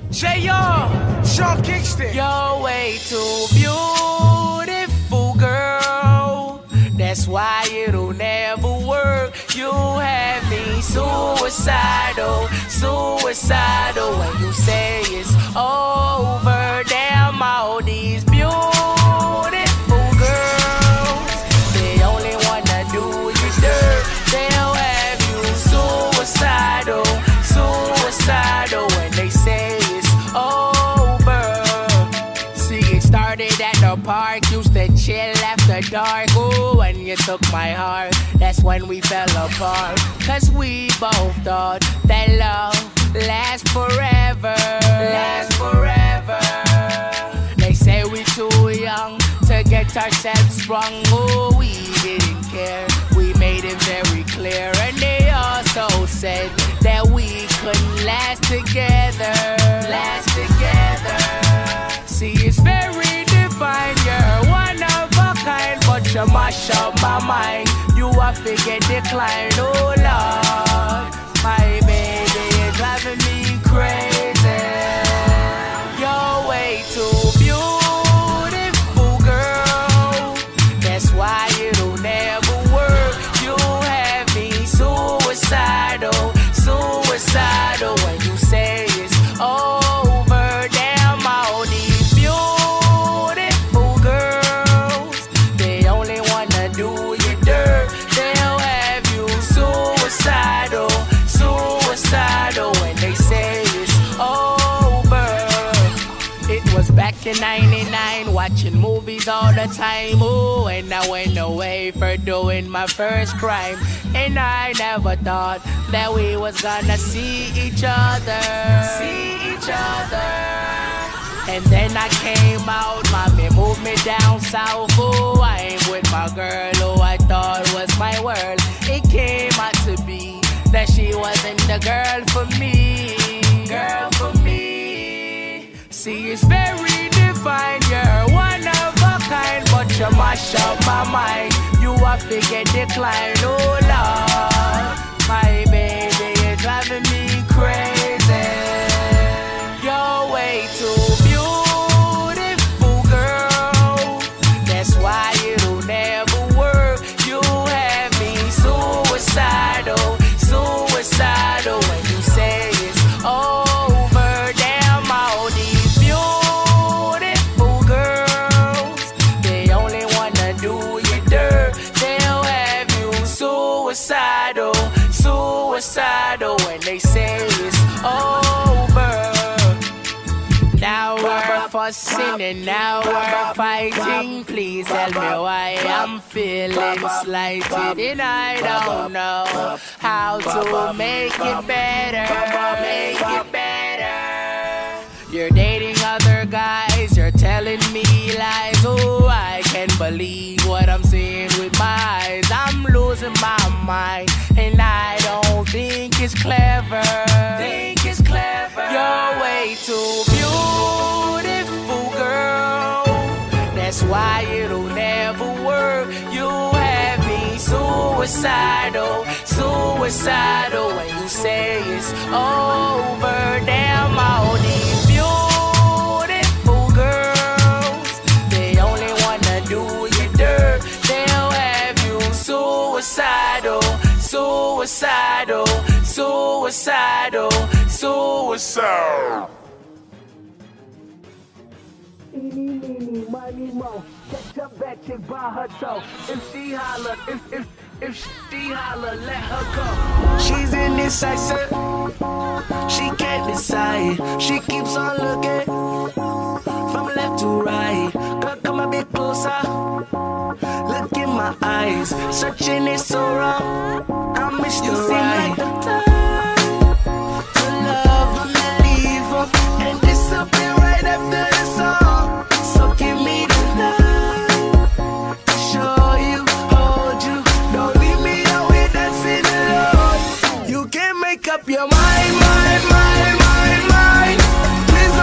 J.R. Sean Kingston. You're way too beautiful, girl. That's why it'll never work. You have me suicidal, suicidal. When you say it's over, damn all these beautiful girls, they only wanna do you dirt. They'll have you suicidal, suicidal. When they say it's over. See, it started at the park, used to chill after dark. Ooh, when you took my heart, that's when we fell apart. Cause we both thought that love lasts forever, lasts forever. They say we too young to get ourselves sprung. Ooh, we didn't care, we made it very clear. And they also said that we couldn't last together, last together. See, it's very divine, you're one of a kind, but you mash up my mind. You a figure decline, oh Lord. My baby, you're driving me crazy. You're way too beautiful, girl. That's why it'll never work. You have me suicidal, suicidal. When you say it's over, damn all these beautiful girls, they only wanna do you dirt. They'll have you suicidal, suicidal. When they say it's over. It was back in '99, watching movies all the time. Ooh, and I went away for doing my first crime. And I never thought that we was gonna see each other, see each other. And then I came out, mommy moved me down south. Ooh, I ain't with my girl who I thought was my world. It came out to be that she wasn't the girl for me, girl for me. See, it's very divine, you're one of a kind, but you mash up my mind. You a figure decline, oh Lord. My baby, you're driving me crazy. You're way too beautiful, girl. That's why it'll never work. You have me suicidal, suicidal. When you say it's over, damn all these beautiful girls, they only wanna do you dirt. They'll have you suicidal, suicidal. When they say it's over. Now we're fussing and now we're fighting. Please tell me why I'm feeling slighted, and I don't know how to make it better, make it better. You're dating other guys, you're telling me lies. Oh, I can't believe what I'm seeing with my eyes. I'm losing my mind, and I don't think it's clever. Think it's clever. You're way too beautiful, girl. That's why it'll never work. You have me suicidal, suicidal. When you say it's over, damn all these beautiful girls, they only wanna do you dirt. They'll have you suicidal, suicidal, suicidal, suicidal. Eeny, meeny, miny, mo. Catch a bad chick by her toe. If she holler, if she holler, let her go. She's indecisive, she can't decide. She keeps on looking from left to right. Girl, come a bit closer, look in my eyes. Searching is so wrong, I miss you right. Like the time to love and leave up and disappear right after the song. So give me the night to show you, hold you. Don't leave me out here dancing alone. You can't make up your mind, mind, mind, mind, mind. Please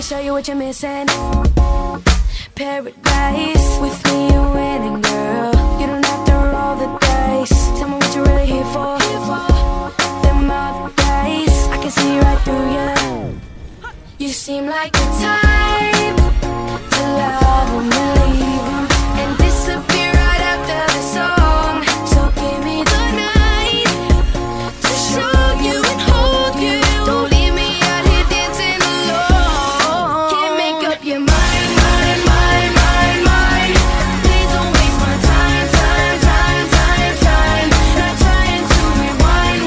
show you what you're missing. Paradise, with me you're winning, girl. You don't have to roll the dice. Tell me what you're really here for. Them other days, I can see right through you. You seem like the type to love and believe them and disappear right after the song. So give me the night to show you and hold you. Don't leave me out here dancing alone. Can't make up your mind. Please don't waste my time. Not trying to rewind.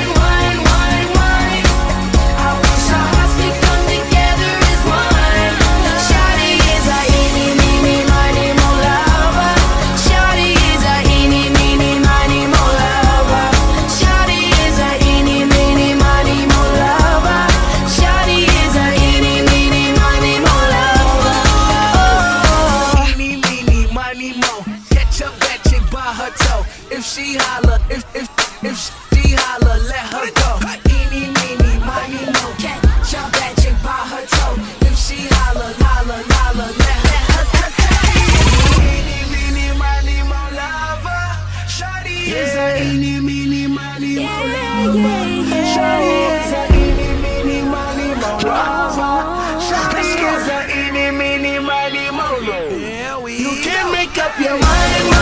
I wish our hearts could come together as one. Shawty is a eeny, meeny, miny, mo lover. Shawty is a eeny, meeny, miny, mo lover. Shawty is a eeny, meeny, miny, mo lover. Shawty is a eeny, meeny, miny, mo lover. Eeny, meeny, miny, mo. Catch up that chick by her toe. If she holler, if she holler, let her go. Eeny, meeny, miny, mo. Catch up that chick by her toe. If she holler, let her go. Eeny, meeny, miny, mo lover. Shawty is a eeny, meeny, miny, mo lover. Shawty is a eeny, meeny, miny, mo lover. Shawty is a eeny, meeny, miny, mo lover. You can make up your mind.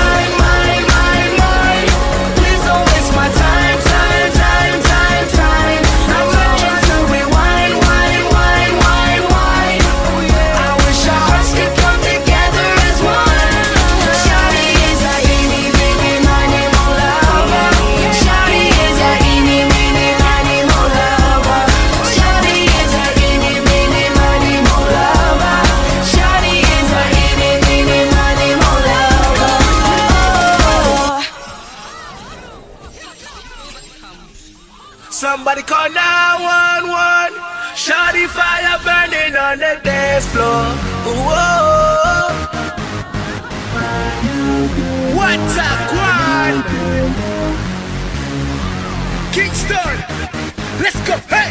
Please don't waste my time. I'm trying to rewind. I wish our hearts could come together as one. Shawty is a eeny, meeny, miny, mo lover. Shawty is a eeny, meeny, miny, mo lover. Shawty is a eeny, meeny, miny, mo lover. Shawty is a eeny, meeny, miny, mo lover. Somebody call 911. Shawty fire burning on the dance floor. Whoa. What a quad. Kingston. Let's go. Hey.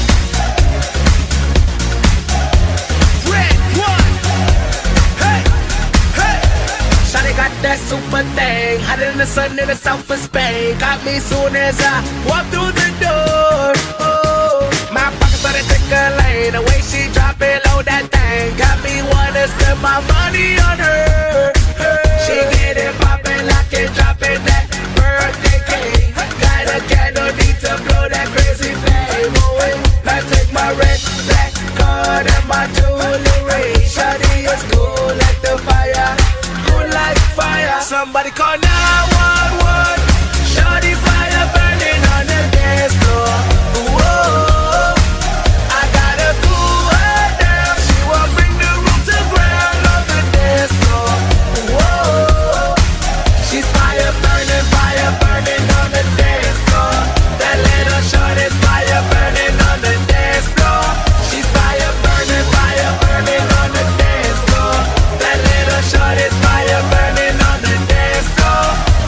Red one. Hey. Shawty got that super thing, hotter than the sun in the south of Spain. Got me soon as I walk through the door. Oh, my pockets started tickling, the way she drop it low that thing got me wanna spend my money on her. She get it poppin', lock it, drop it, that birthday cake. Got a candle, need to blow that crazy flame. Oh, I take my red, black card and my jewelry. Shawty is cool like the fire. Like fire. Somebody call 911. Shawty fire burning on the dance floor. Whoa. I gotta cool her down. She won't bring the room to ground on the dance floor. Whoa. She's fire burning on the dance floor. That little shorty's fire burning on the dance floor. She's fire burning on the dance floor. That little shorty's fire burning on the dance floor.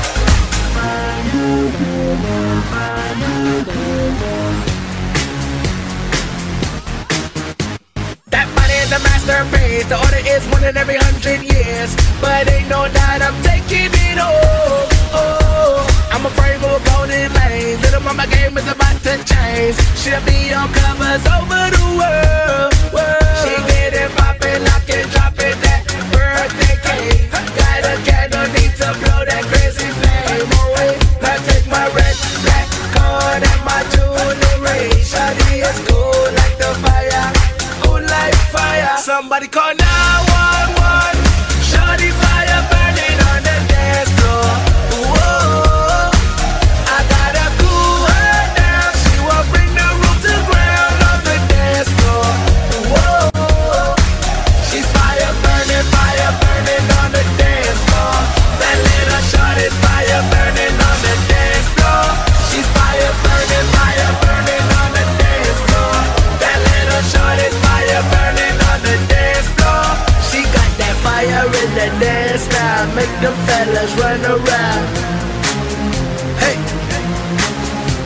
That body is a masterpiece. The order is one in every 100 years. But ain't no doubt I'm taking it all. Oh, I'm afraid we'll go in lanes. Little mama game is about to change. She'll be on covers over the world. She get it poppin', lock it, drop it, that birthday cake. Got a candle, need to blow that crazy flame. Oh, I take my red, black card and my jewelry. Shawty is cool like the fire, cool like fire. Somebody call 911. Shawty fire burning on the dance floor. Whoa, I gotta cool her down. She won't bring the room to ground on the dance floor. Whoa, she's fire burning on the dance floor. That little shorty's fire burning on the dance floor. She's fire burning on the dance floor. That little shorty's fire burning on the dance floor. She got that fire in the dance now, make them fellas run around. Hey,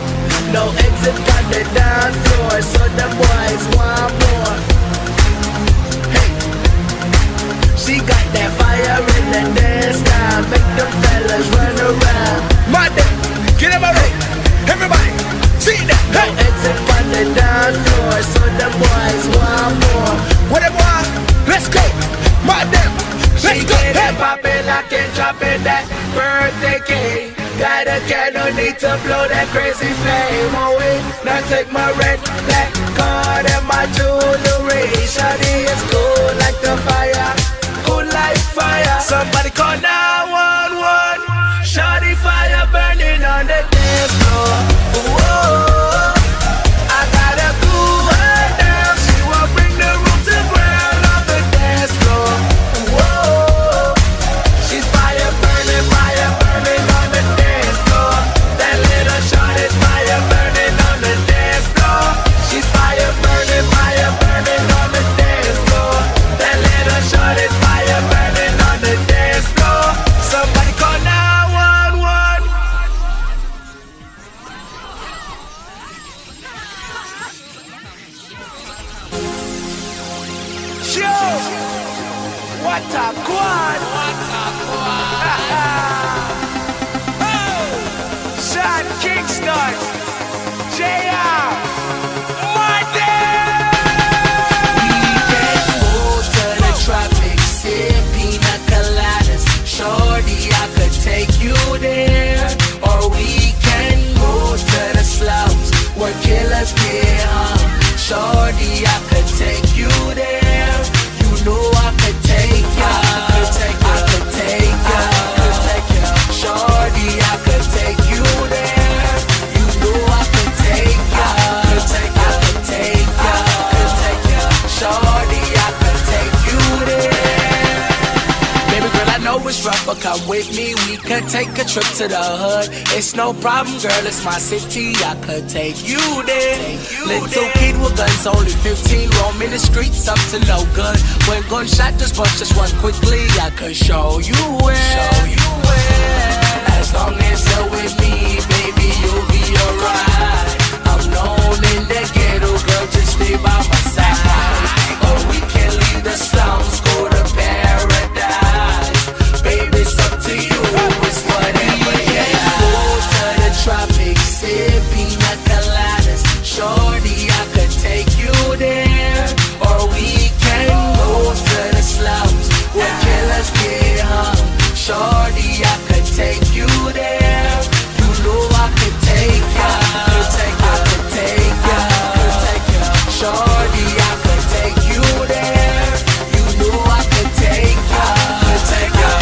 no exit on the dance floor, so the boys want more. the dance now. Make them fellas run around. My day, get him already. Everybody, see that. Hey. Exit on the dance floor, so the boys want more. What it was? Let's go. My damn. Let's She go. get Hey. it poppin', lock and droppin' that birthday cake. Got a candle, need to blow that crazy flame away. Now take my red, black card and my jewelry. Shawty is cool like the fire, cool like fire. Somebody call 911. Shawty fire burning on the dance floor. Whoa, I gotta cool her down. She will bring the room to ground on the dance floor. Whoa, she's fire burning on the dance floor. That little shot is fire burning on the dance floor. She's fire burning on the dance floor. That little shot is fire burning on the dance floor. Somebody call 911. Yo, what a quad. Sean Kingston, JR, Monday. We can move to the tropics, sip pina coladas. Shorty, I could take you there. Or we can move to the slums where killers get hung. Shorty, I could take you there. You know I could take ya. I could take ya. Shorty, I could take you there. You know I could take ya. I could take ya. Shorty, I could take you there. Baby girl, I know it's rough, but come with me. We could take a trip to the hood. It's no problem, girl, it's my city. I could take you there. Little kid with guns, only 15, roaming the streets up to no good. When gunshot just bust, just run quickly. I could show you where. As long as you're with me, baby, you'll be alright. I'm known in the ghetto, girl, just stay by my side. Or we can leave the slums, go to paradise. Baby, it's up to you, it's whatever you can. Go to the tropics, sip pina coladas. Shorty, I could take you there. Or we can go to the slums where killers get hung. Shorty, I could take you there. You know I could take ya. I could take ya. Shorty, I could take you there. You know I could take ya. I could take ya.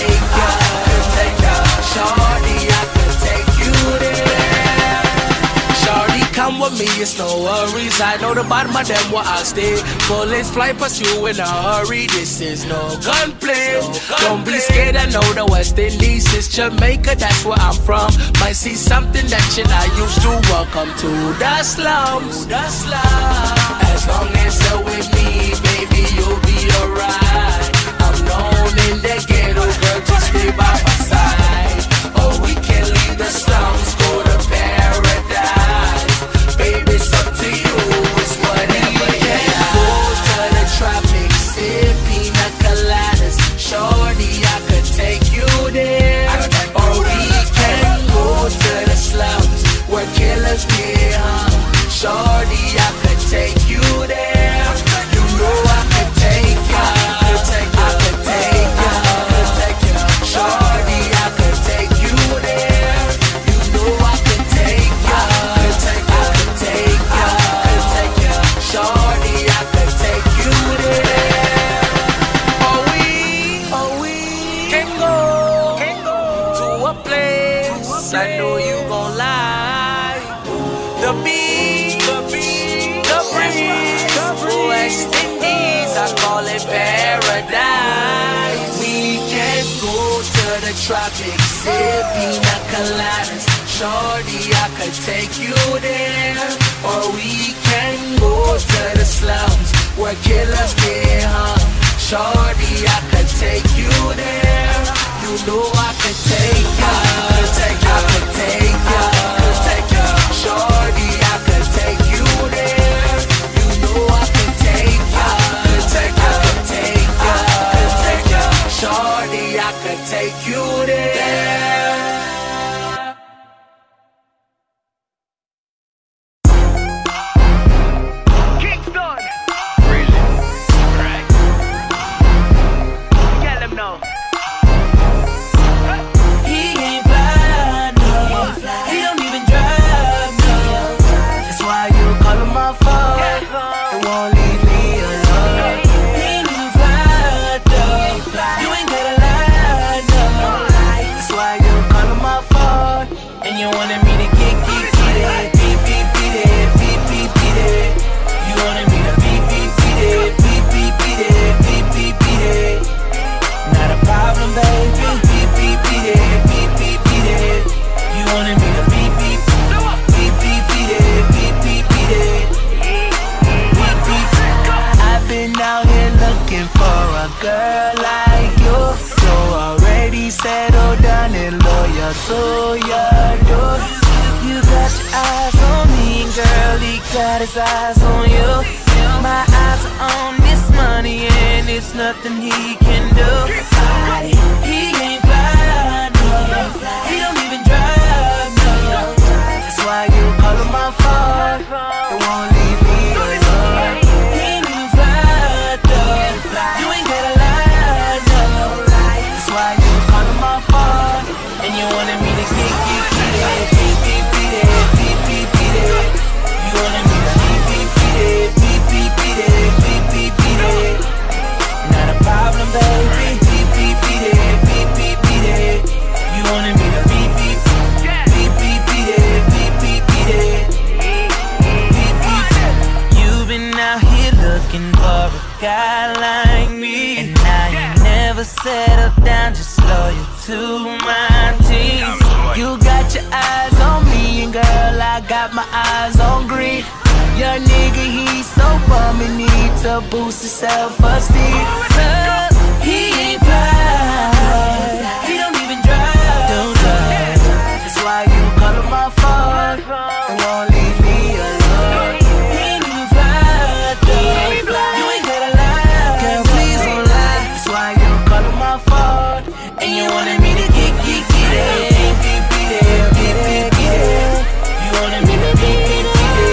Shorty, I could take you there. Shawty, come with me, it's no worries. I know the bottom of them where I stay. Bullets fly past you in a hurry. This is no gunplay. Don't be scared, I know the West Indies is Jamaica, that's where I'm from. Might see something that you're not used to. Welcome to the slums. As long as you're with me, baby, you'll be alright. I'm known in the ghetto, girl, just stay by my side. Or we can leave the slums, go to paradise. Baby, it's up to you, it's whatever you can. Go to the tropics, sip pina coladas. Shorty, I could take you there. Or we can go to the slums where killers get hung. Shorty, I could take you there. You know I could take ya. I could take ya. Shorty, I could take you there. You know I could take ya. I could take ya. Shorty, I could take you there. Oh, we can go to a place I know you gon' like. The beach, the breeze, West Indies, I call it paradise. We can go to the tropics, sip pina coladas. Shorty, I could take you there. Or we can go to the slums where killers get hung. Shorty, I could take you there. You know I could take ya. I could take ya. Shorty, I could take you there. You know I could take ya. I could take ya. Shorty, I looking for a girl like you. So already settled down and loyal to your door. You got your eyes on me, girl, he got his eyes on you. My eyes are on this money and it's nothing he can do. He ain't fly, no. He don't even drive, no. That's why you call him my phone. It won't leave me alone. He ain't even fly, though. You ain't gotta lie, no. That's why you call him my phone. And you wanted me to get it. You wanted me to not a problem, baby. You wanted me to You've been out here looking for a guy like me, and now you never settle down, just loyal to my team. You got your eyes on me, and girl, I got my eyes on green. Your nigga, he's so bum and need to boost his self-esteem. He ain't fly, he don't even drive. Don't drive. That's why you call him my phone and won't leave me alone. He ain't even fly, though. You ain't gotta lie, girl, please don't lie. That's why you call him my phone and you wanted me to get it. You wanted me to get it.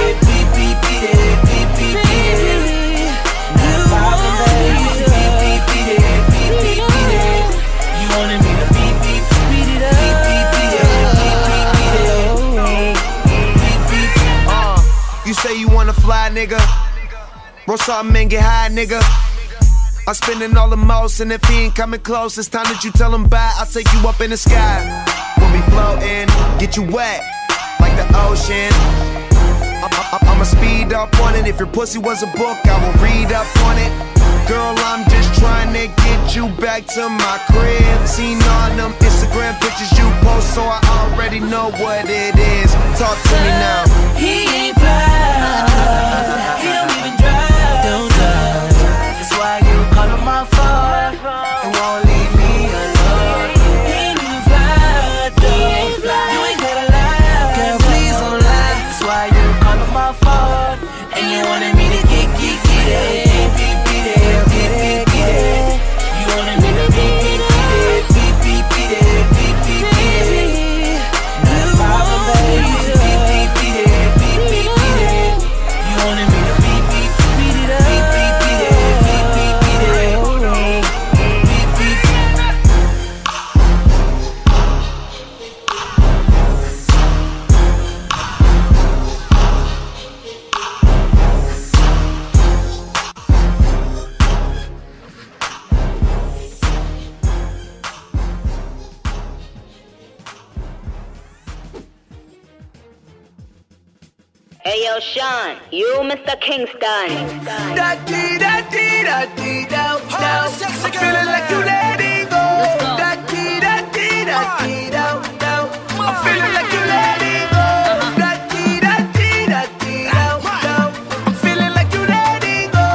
You say you wanna fly, nigga. Roll something and get high, nigga. I'm spending all the most, and if he ain't coming close, it's time that you tell him bye. I'll take you up in the sky. We'll be floating, get you wet like the ocean. I'ma speed up on it. If your pussy was a book, I will read up on it. Girl, I'm just trying to get you back to my crib. Seen all them Instagram pictures you post, so I already know what it is. Talk to me now. He ain't fly, he don't even drive. Don't drive. That's why you call him my phone and won't leave me alone. He ain't even fly, though. You ain't gotta lie, girl, please don't lie. That's why you call him my phone and you wanted me to get it. You wanted me to beat it. Not a problem, baby. You wanted me to beat it up. Hey yo, Sean, you Mr. Kingston. I'm feeling like you letting go. I'm feeling like you letting go. I'm feeling like you letting go.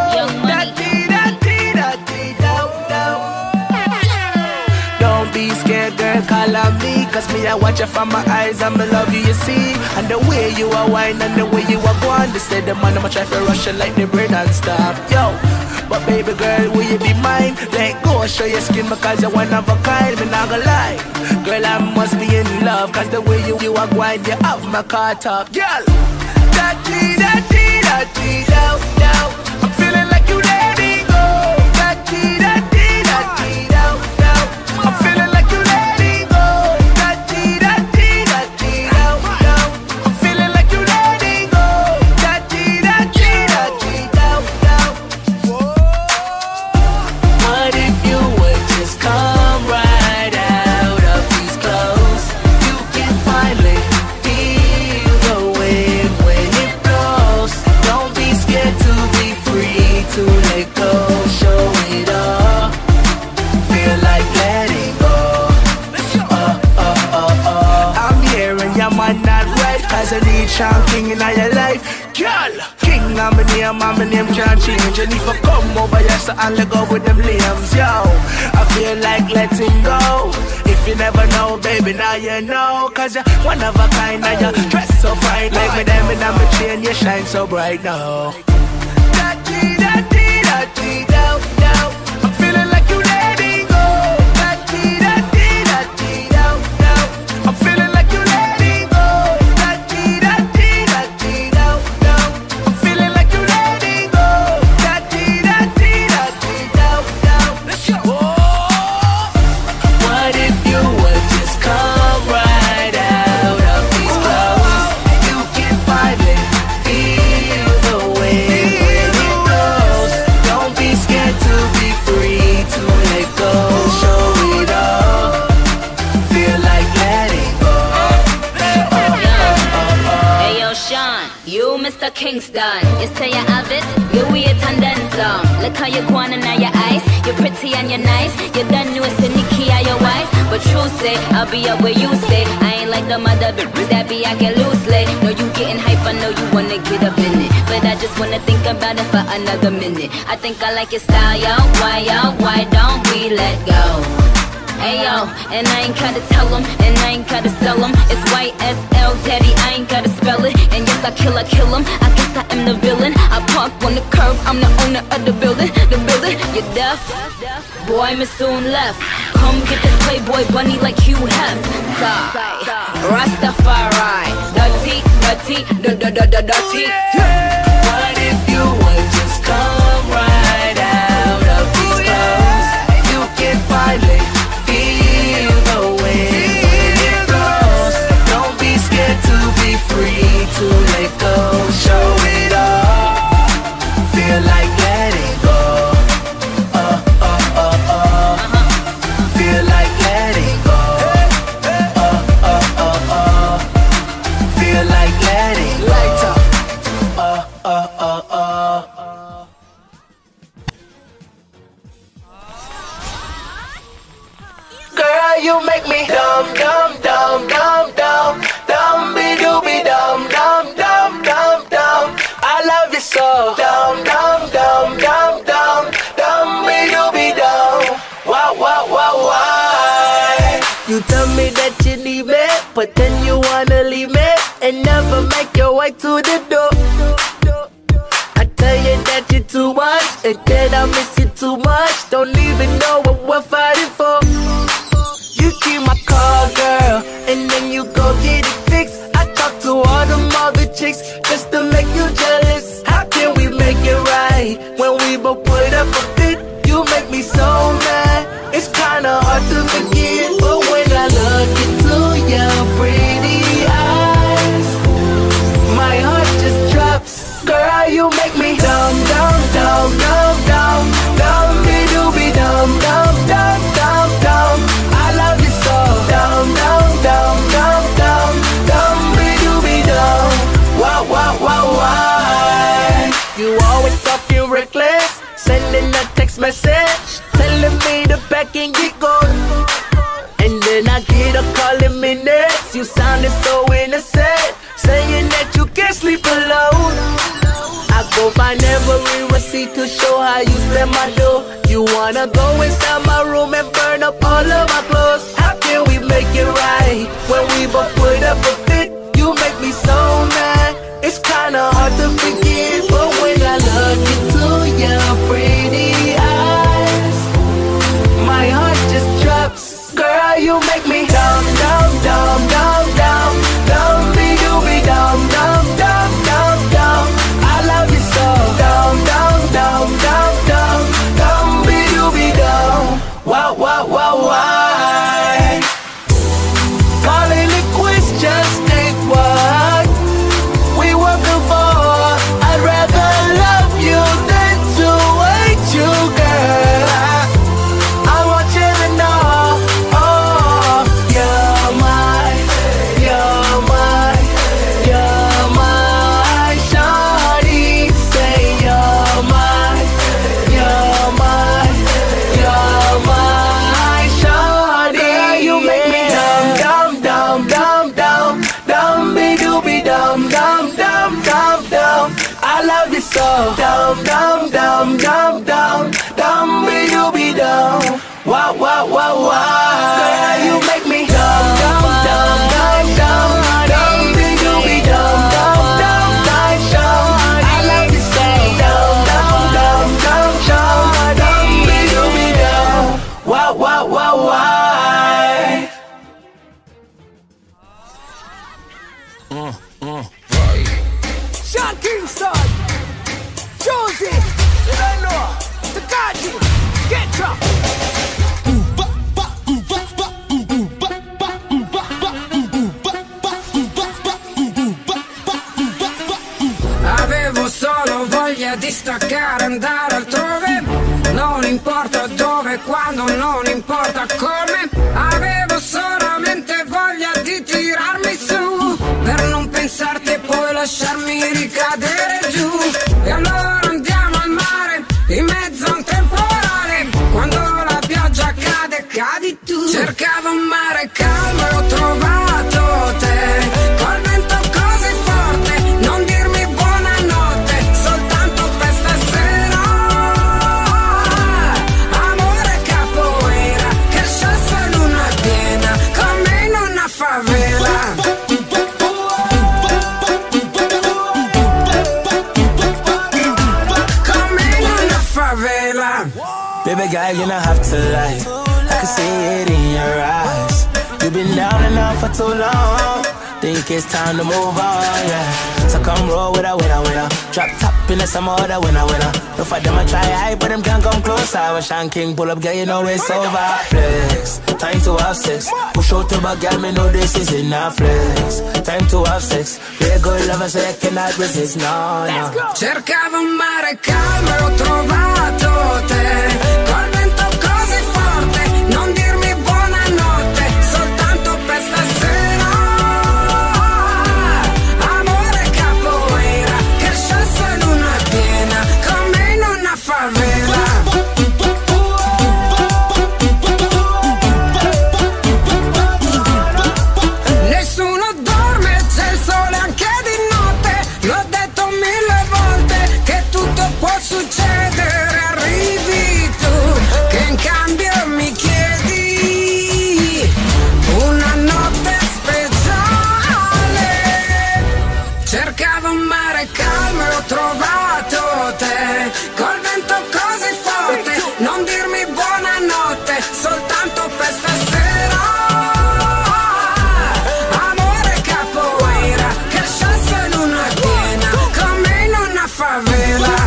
Don't be scared, girl, call on me. Cause me, I watch you from my eyes, I'ma love you, you see. And the way you are whine and the way you are going, they say the man, I'ma try to rush you like the brain and stop. Yo, but baby girl, will you be mine? Let go, show your skin because you're one of a kind. Me not gonna lie, girl, I must be in love. Cause the way you are going, you have my car top. Girl, I'm feeling like you letting go. I'm feeling like you letting go. I'm feeling like you letting go. What if you would just come right out of these clothes? You can finally feel the wind when it blows. Don't be scared to be free, to let go, show it all. Feel like letting go. I'm hearing your man not right, cause I need Sean King in your life. Girl, King ring on my name can't change. And if I come over here, so I'll go with them limbs, yo. I feel like letting go. If you never know, baby, now you know. Cause you're one of a kind and you dress so fine. Like me them and I'm a chain, you shine so bright now. I'm feeling like you letting go. I'm feeling like you letting go. I'm feeling like you letting go. Let's go. What if you would just come right out of these clothes? You can finally feel the way it goes. Don't be scared to be free, to let go. Show it all. Feel like letting go. Hey yo, Sean, you Mr. Kingston. You say you have it, you wait and then some. Look how you going and now your eyes. You're pretty and you're nice. You done new as the Nikki or your wife. But true say, I'll be up where you stay. I ain't like the mother bitches that be acting loosely. Know you getting hype, I know you wanna get up in it. But I just wanna think about it for another minute. I think I like your style, yo. Why don't we let go? Ayo, and I ain't gotta tell them, and I ain't gotta sell them. It's YSL, daddy, I ain't gotta spell it. And yes, I kill them, I guess I am the villain. I park on the curb, I'm the owner of the building. You're deaf? Boy, me soon left. Come get this Playboy bunny like you have. Rastafari, dirty. What if you would just come right out of these clothes? You can finally feel the way it goes. Don't be scared to be free, to let go. Show it all. Feel like letting go. Feel like letting go. Feel like letting go. Girl, you make me dumb, be dooby dumb. I love you so dumb, be dooby dumb. Why? You tell me that you need me, but then you wanna leave me and never make your way to the door. I tell you that you're too much, and that I miss you too much. Don't even know what we're fighting for. You keep my car, girl, and then you go get it fixed. I talk to all them other chicks just to make you jealous. How can we make it right when we both put up a fit? You make me so mad, it's kinda hard to forget. But when I look into your pretty eyes, my heart just drops. Girl, you make me dumb, be dooby dumb. I love you so dumb, be dooby dumb. Why? You always talking reckless, sending a text message, telling me to back and get going. And then I get a call in minutes. You sounded so innocent, saying that you can't sleep alone. I go find every receipt to show how you spend my dough. You wanna go inside my room and burn up all of my clothes. How can we make it right when we both put up a fit? You make me so mad, it's kinda hard to forget. But when I look into your pretty eyes, my heart just drops. Girl, you make me dumb, be dooby dumb. I love you so dumb, be dooby dumb. Why? Calling it quits. so dumb, dumb, dumb, dumb, dumb, dumb, be dumb. Wow, wow, wow, wow. Girl, you make me dumb, dumb, dumb, dumb, dumb, dumb, be dumb, dumb, dumb, dumb, dumb. I love you so dumb, dumb, dumb, dumb, dumb, dumb, be dumb. Wow, wow, wow, wow. Sean Kingston, Josie, Takaji, Ketra. Avevo solo voglia di staccare, andare altrove. Non importa dove, quando, non importa come. Avevo solamente voglia di tirarmi su, per non pensarti e poi lasciarmi ricadere giù. E allora andiamo al mare, in mezzo a un temporale. Quando la pioggia cade, cadi tu. Cercavo un mare calmo e ho trovato te. Col vento così forte, non dirmi buonanotte, soltanto per stasera. Amore capoeira, che sciassa luna piena, con me in una favela. Baby girl, you don't have to lie, I can see it in your eyes. You've been down and out for too long, think it's time to move on, yeah. So come roll with a winner. Drop top in the summer, the winner. No for them I try high, but them can't come close. I was Sean King, pull up, girl, you know it's over. Flex, time to have sex. Push out to my girl, me know this is enough. Flex, time to have sex. Be a good lover, so I cannot resist, no, no. Cercavo un mare calmo e ho trovato te. Col vento così forte, non dirmi buonanotte, soltanto per stasera. Amore capoeira, che sciassa luna piena, con me in una favela. Nessuno dorme, c'è il sole anche di notte. L'ho detto 1000 volte che tutto può succedere. Arrivi tu, che in cambio mi chiedi una notte speciale. Cercavo un mare calmo e ho trovato te. Col vento così forte, non dirmi buonanotte, soltanto per stasera. Amore capoeira, che sciassa luna piena, con me in una favela.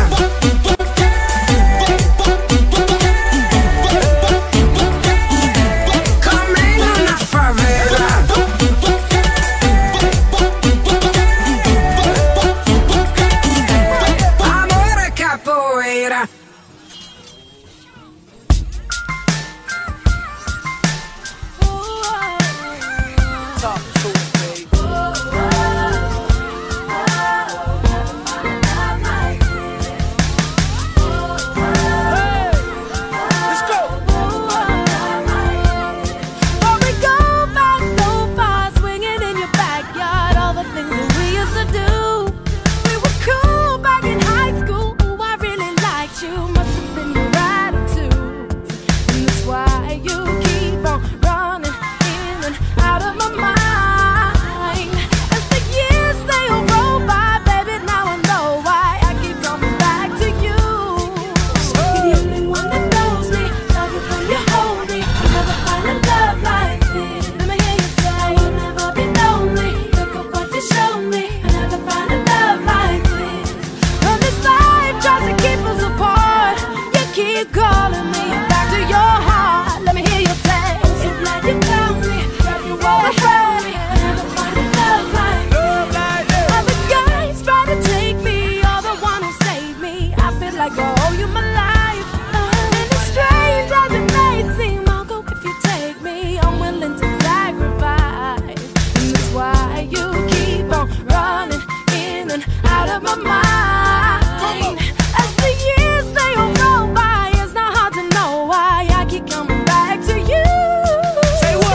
Say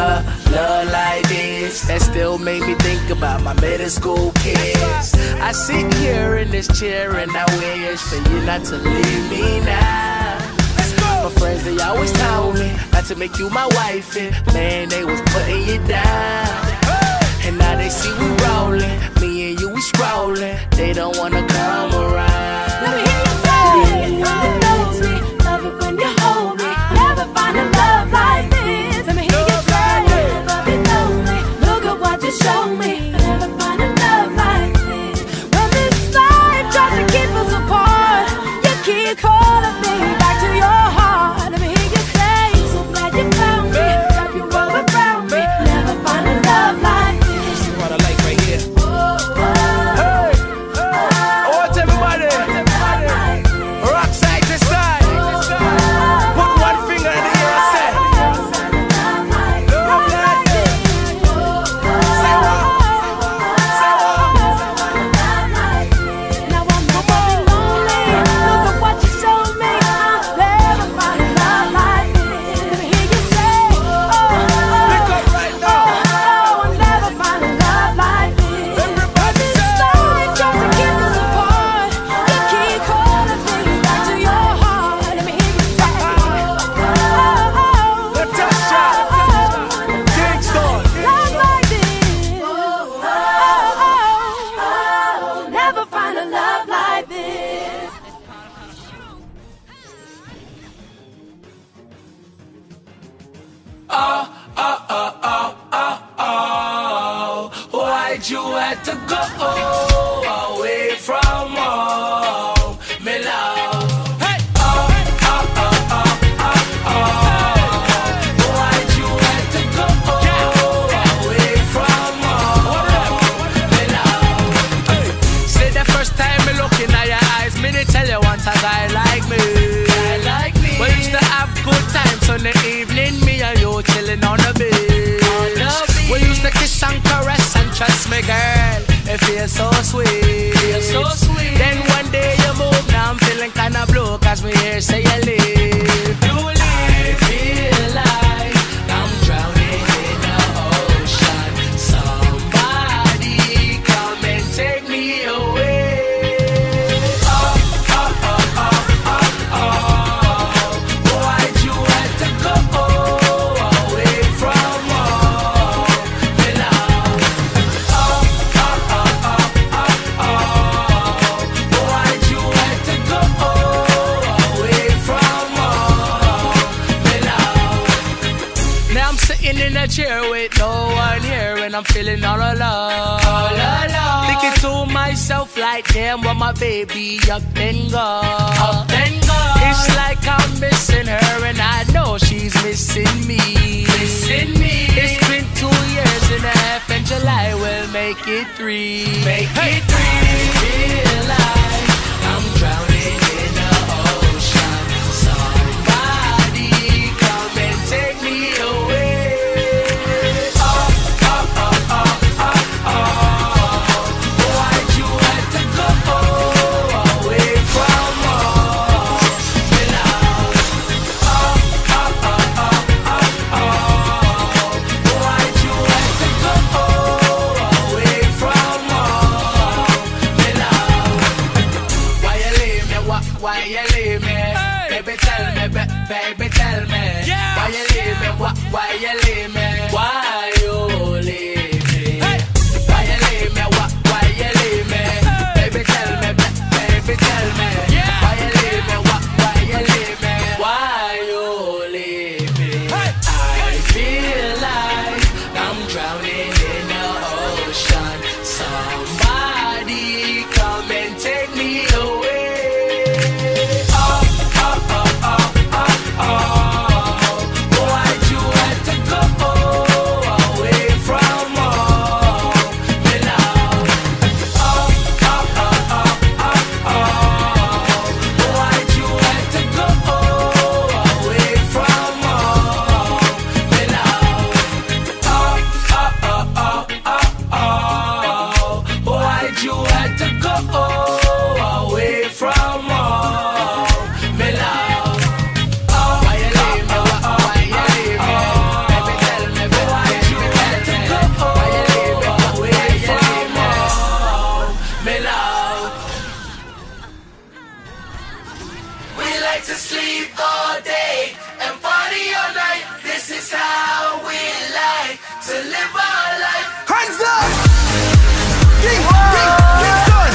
love like this. That still make me think about my middle school kids. I sit here in this chair and I wish for you not to leave me now. My friends, they always told me not to make you my wife, and man, they was putting you down. And now they see we rolling, me and you we scrolling. They don't wanna come around. Let me hear you say, it knows me, love it when you hold me. Never find a love like this. Let me hear you say, never be lonely. Look at what you show me. Never find a love like this. When this life tries to keep us apart, you keep calling me back to your heart. Let me hear you say, so glad you found me. Wrap your world around me. Never find a love like this. What I like right here. Hey, I want everybody rock side to side. Put one finger in the air and say, love like this. Say what? Say what? Now I'm never lonely. Look at what you showed me. I'll never find a love like this. Let me hear you say, Pick up right now. I'll never find a love like this. Everybody This story tries to keep us apart. You keep calling me back to your heart. Let me hear you say, Natasha, Kingston. love like this. Never find a love like this. Why'd you have to go away from home, me love? Hey, why'd you have to go away from home, me love? Say the first time me looking at your eyes, me they tell you once a guy like me. We used to have good times on the evening, me and you chilling on the beach. We used to kiss and caress and trust me, girl, it feels so sweet. Then one day you move, now I'm feeling kinda blue, cause me here say you leave. I feel like I'm drowning in the ocean. Somebody come and take me away. Why'd you have to go away from home, me love? Why'd you have to go away from home, me love? Now I'm sitting in a chair with no one here, and I'm feeling all alone. Thinking to myself like, damn, what my baby up and gone. It's like I'm missing her, and I know she's missing me. It's been 2 years and a half, and July will make it 3. Feel like I'm drowning in the ocean. Somebody come and take me away. Why'd you have to go away from home, me love? Why'd you have to go away from home, to live our life. Hands up! Kingston!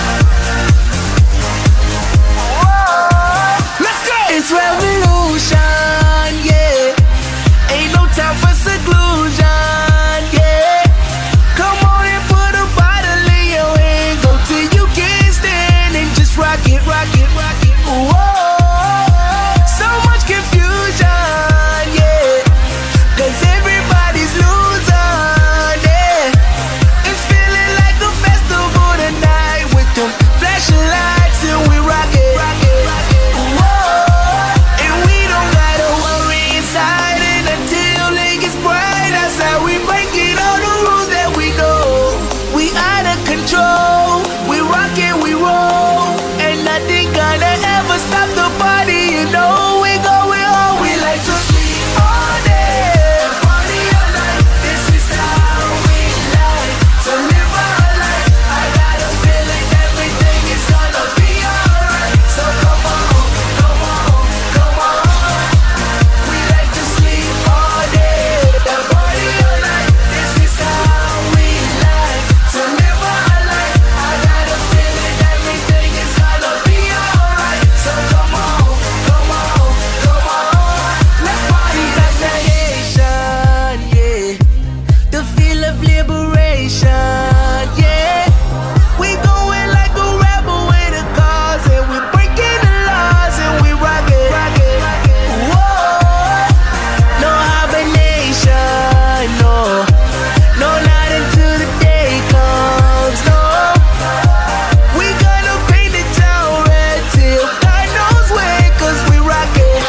Let's go! It's revolution, yeah. Ain't no time for seclusion, yeah. Come on and put a bottle in your hand. Go till you can't stand and just rock it, rock it, rock it. Whoa. So much confusion, yeah. 'Cause everybody's losing, yeah. It's feeling like a festival tonight with them flashing lights and we rock it, rock it, rock it. Whoa. And we don't gotta worry inside and until it gets bright outside. We breaking all the rules that we know. We out of control. We rock and we roll. And nothing gonna ever stop the party. You know we going home. We like to sleep all day, party all night. This is how we like to live our life. I got a feeling everything is gonna be alright. So come on, come on, come on. We like to sleep all day, party all night. This is how we like to live our life. I got a feeling everything is gonna be alright. So come on, come on, come on. Let's party, that's the nation, yeah. The feel of liberation, yeah. We going like a rebel with a cause, and we breaking the laws, and we rock it, rock it, rock it. Whoa, no hibernation, no, no, not until the day comes, no. We gonna paint the town red till God knows when, 'cause we rock it.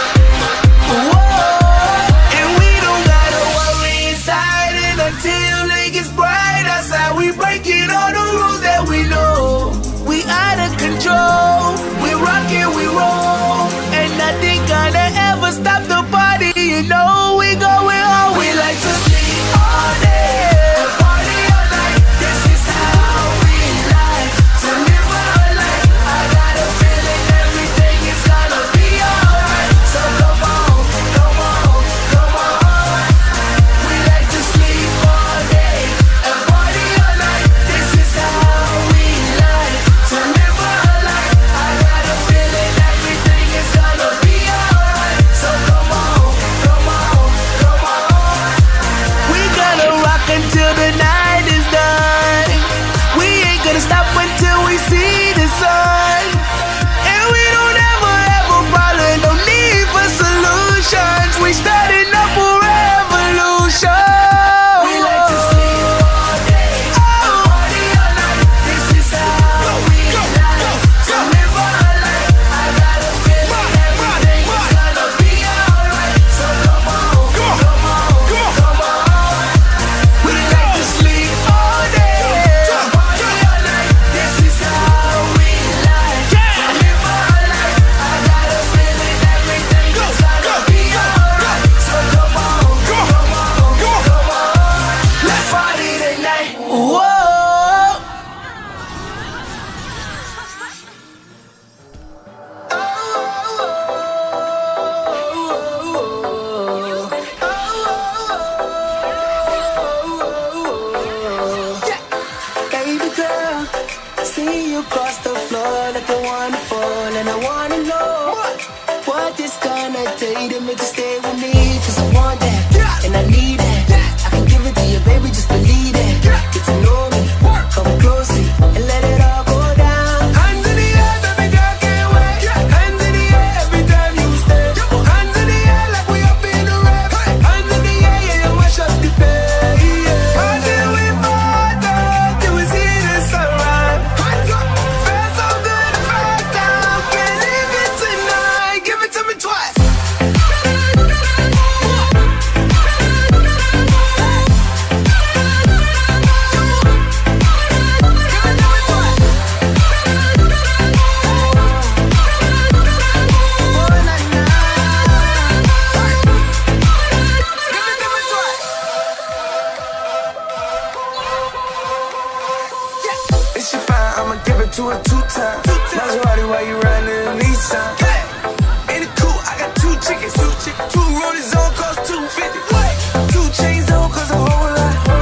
Whoa, and we don't gotta worry inside and until it gets bright outside. We breaking all the rules that we know. We out of control. We rock and we roll. And nothing gonna ever stop the party. You know we going home. We like to sleep all day, party all night. This is how we like to live our life. I got a feeling everything is gonna be alright. So come on, come on, come on. We like to sleep all day and party all night. This is how we like to live our life. I got a feeling everything is gonna be alright. So come on, come on, come on. We gonna rock until the night is done. We ain't gonna stop until we see the sun. And we don't ever have a problem, no need for solutions. We starting up a revolution. We like to sleep all day, party all night. This is how we like to live our life. I got a feeling everything is gonna be alright. So come on, come on, come on. We like to sleep all day, party all night. This is how we like to live our life. I got a feeling everything is gonna be alright. So come on, come on, come on. Let's party tonight. Whoa. Baby girl, see you cross the floor like a wonderful, and I wanna know what it's gonna take to make you stay with me. 'Cause I want that, and I need that. I can give it to you, baby, just believe it. Get to know me, come closely, and let it all go down. Hands in the air, baby girl, can't wait. Hands in the air every time you stay. Hands in the air like we up in the rap. Hands in the air, yeah, you mash up the bed. Until we part out, till we see the sunrise. Hands up, feel so good the first time. Can't leave it tonight, give it to me twice. To it 2 times. Maserati, why you riding in a Nissan? In the coupe, I got 2 chickens. 2 rollies on, cost $250. 2 chains on, cost a whole lot.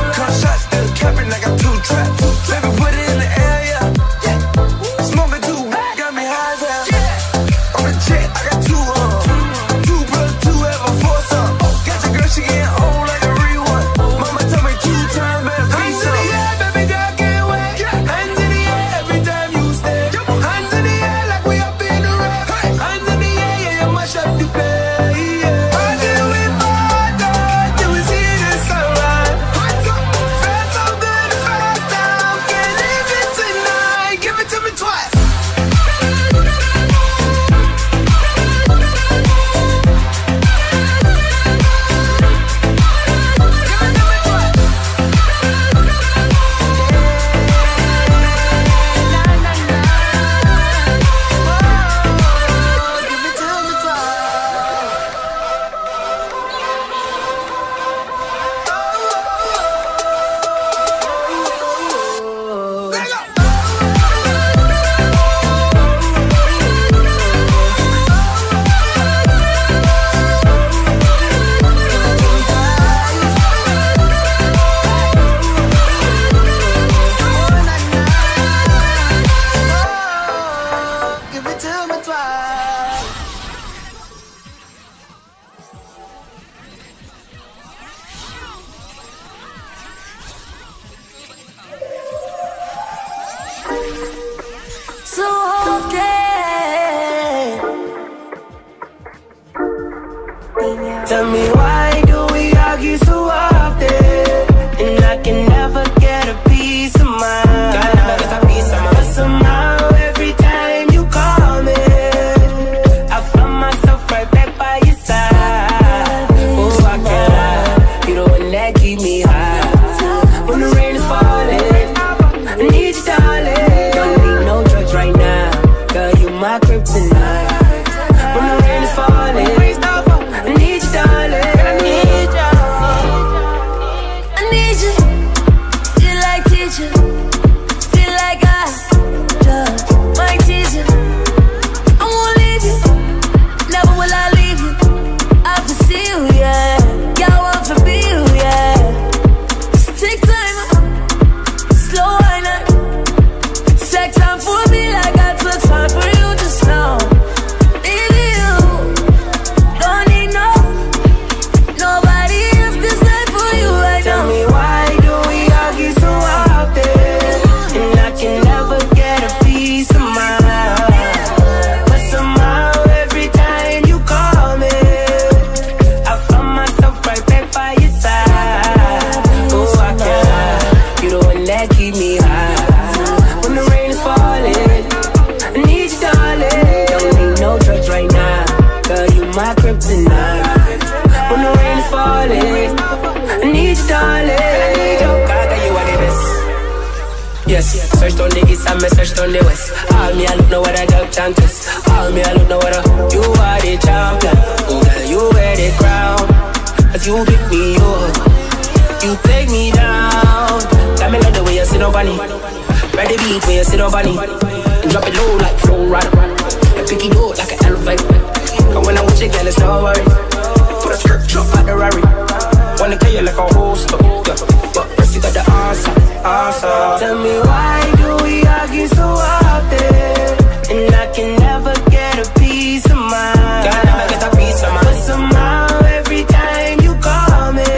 search on the east and me search on the west. All me I look know what I got chances. All me I look know what you are the champion. Oh girl, you wear the crown. As you pick me up, you take me down. Tell me love the way you sit on bunny. Ride the beat when you sit on bunny. And drop it low like flow rider. And pick it up like an elephant. And when I'm with you, girl, it's no worry. Put a skirt drop out the Rari. Wanna kill you like a host, yeah. But first you got the answer. Tell me why do we argue so often? And I can never get a piece of mind. Can I never get a piece of mind? But somehow every time you call me,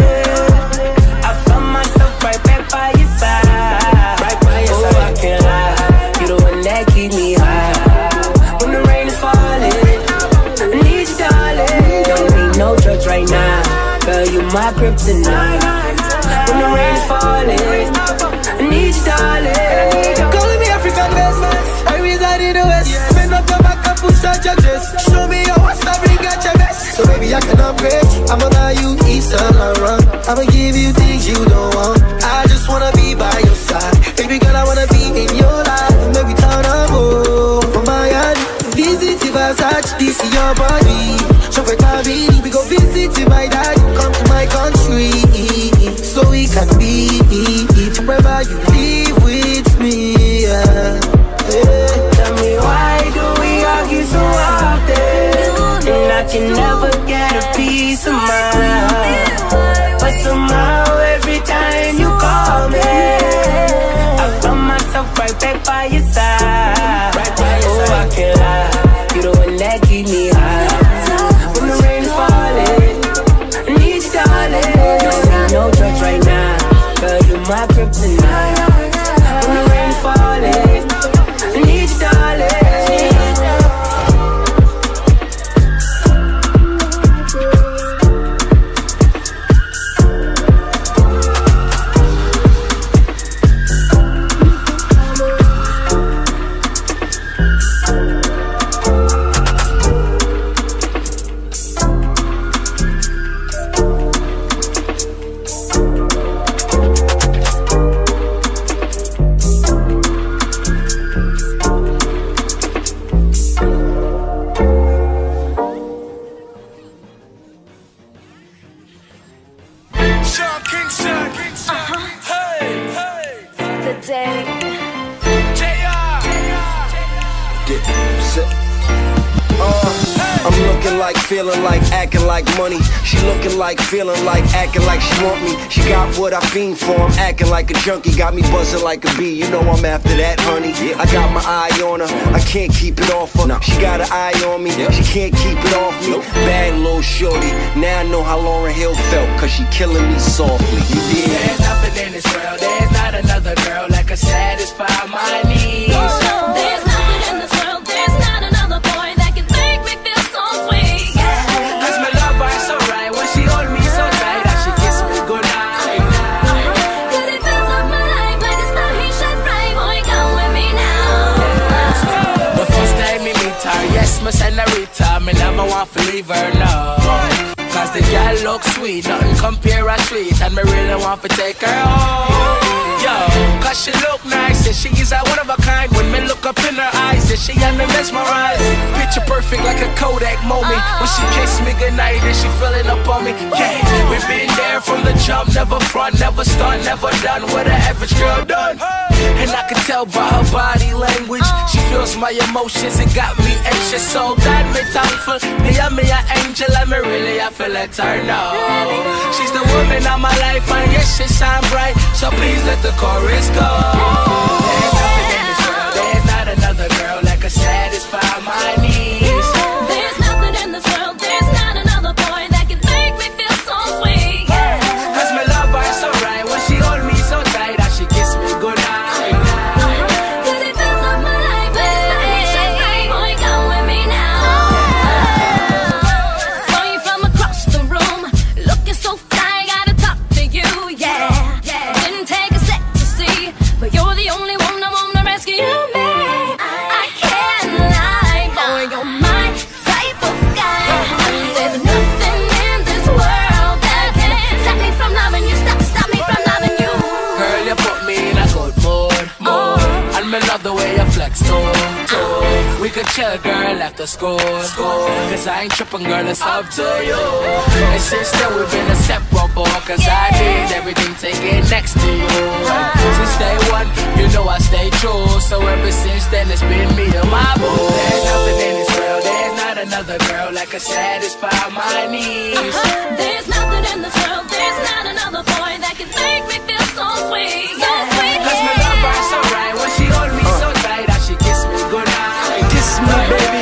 I find myself right back by your side. Right by your side. I can't lie, you the one that keep me high. When the rain is falling, I need you, darling. Don't need no drugs right now. Girl, you my kryptonite. When the rain is falling, I need you, darling. Calling me African best. I reside in the West. Bend up your back and push out your chest. Show me your what's up, bring out your best. So baby, I can upgrade. I'ma buy you East and Laurent. I'ma give you things you don't want. I just wanna be by your side. Baby girl, I wanna be in your life. Maybe turn up, from Miami. Visit Versace, this is your body. Show for Tabini, we go visit my daddy. Come to my country, so we can be forever. You live with me, yeah. Tell me why do we argue so often? And I can never get a piece of mind. But somehow every time you call me, I find myself right back by your side. Oh, I can't lie, you the one that keep me high. When the rain is falling, I need you, darling. Don't need no drugs right now, girl, you my kryptonite. When the rain is falling, I need you, darling. Feeling like, acting like money. She looking like, feeling like, acting like she want me. She got what I fiend for, I'm acting like a junkie. Got me buzzing like a bee, you know I'm after that, honey. I got my eye on her, I can't keep it off her. She got an eye on me, she can't keep it off me. Bad little shorty, now I know how Lauryn Hill felt, cause she killing me softly. You did. There's nothing in this world, there's not another girl that can satisfy my needs. There's nothing in this world, there's not another boy that can make me feel so sweet. Senorita, me never want to leave her, no. Cause the girl look sweet, nothing compare her sweet, and me really want to take her home. Yo, cause she look nice, and she is a one of a kind. When me look up in her eyes, and she had me mesmerized. Picture perfect like a Kodak moment. When she kissed me goodnight, and she feeling up on me. Yeah, we been there from the jump, never front, never stunt, never done what an average girl done. And I can tell by her body language, she feels my emotions and got me anxious. So that me thankful, me an angel, and me really I feel let her know. She's the woman of my life, and yes, she shine bright. So please let the chorus go. There's nothing in this world, there's not another girl that can satisfy my needs. There's nothing in this world, there's not another boy that can make me feel so sweet. Cause me love her so right, when she hold me so tight, and she kiss me goodnight. You're the flex too. We could chill, girl, after school. Cause I ain't tripping, girl, it's up to you. And since then we've been inseparable, cause I did everything taken next to you. Since day one, you know I stay true. So ever since then it's been me and my boo. There's nothing in this world, there's not another girl that can satisfy my needs. There's nothing in this world, there's not another boy that can make me feel so sweet. So sweet. Cause my love her so right, when she hold me so tight, that she kiss me goodnight. Kiss me, baby.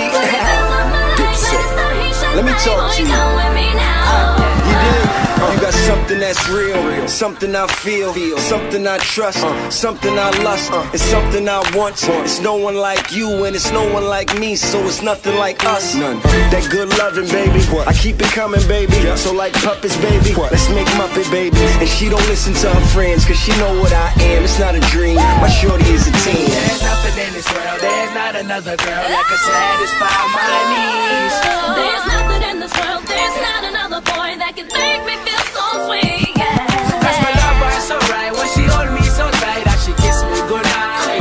Let me talk to you. You did. You got something that's real, something I feel, something I trust, something I lust, it's something I want. It's no one like you and it's no one like me, so it's nothing like us. None. That good loving, baby. I keep it coming, baby. So like puppets, baby. Let's make Muppet, baby. And she don't listen to her friends, cause she know what I am. It's not a dream. My shorty is a teen. There's nothing in this world, there's not another girl that can satisfy my needs. There's nothing in this world, there's not another boy that can make me feel so sweet. Cause my love her so right, when she hold me so tight, that she kiss me goodnight.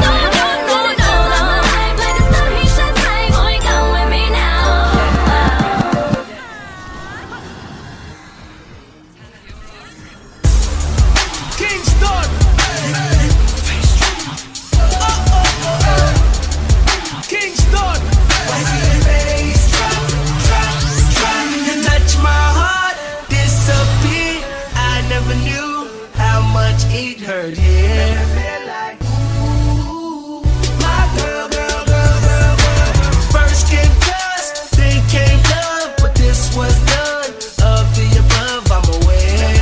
Like the sun, he shines bright. Boy, come with me now. Kingston. Kingston. You touch my heart, disappear. I never knew how much it hurt here. My girl, girl, girl, girl, girl. First came trust, then came love, but this was none of the above. I'm aware.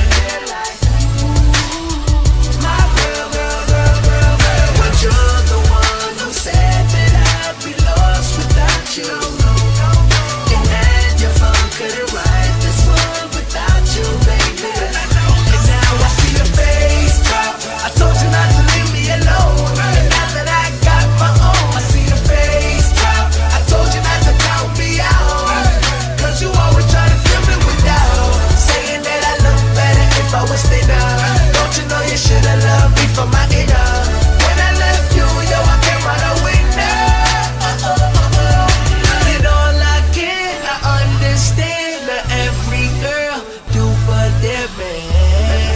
My girl, girl, girl, girl, girl. But you're the one who said that I'd be lost without you. And that your phone couldn't write this one without you, baby. And now I see your face drop. I told you not to leave me alone. And now that I got my own, I see your face drop. I told you not to count me out. Cause you always try to fill me with doubt, saying that I look better if I was thinner. Don't you know you should've loved me for my inner? When I left you, yo, I came out a winner. Did all I can, I understand. That every girl do for their man.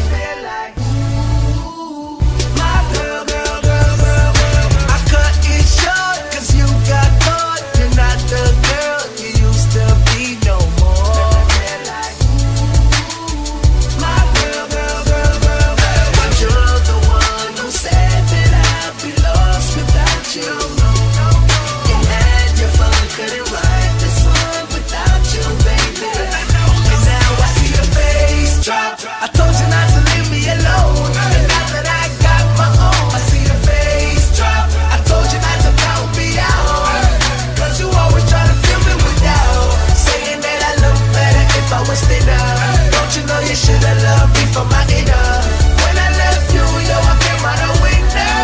My girl, girl, girl, girl, girl. I cut it short cause you got caught. You're not the girl you used to be no more. My girl, girl, girl, girl, girl. But you're the one who said that I'd be lost without you. And that your phone couldn't write this one without you, baby. And now I see your face drop. I told you not to leave me alone. And now that I got my own, I see your face drop. I told you not to count me out. Cause you always try to fill me with doubt, saying that I look better if I was thinner. Don't you know you should've loved me for my inner? When I left you, yo, I came out a winner.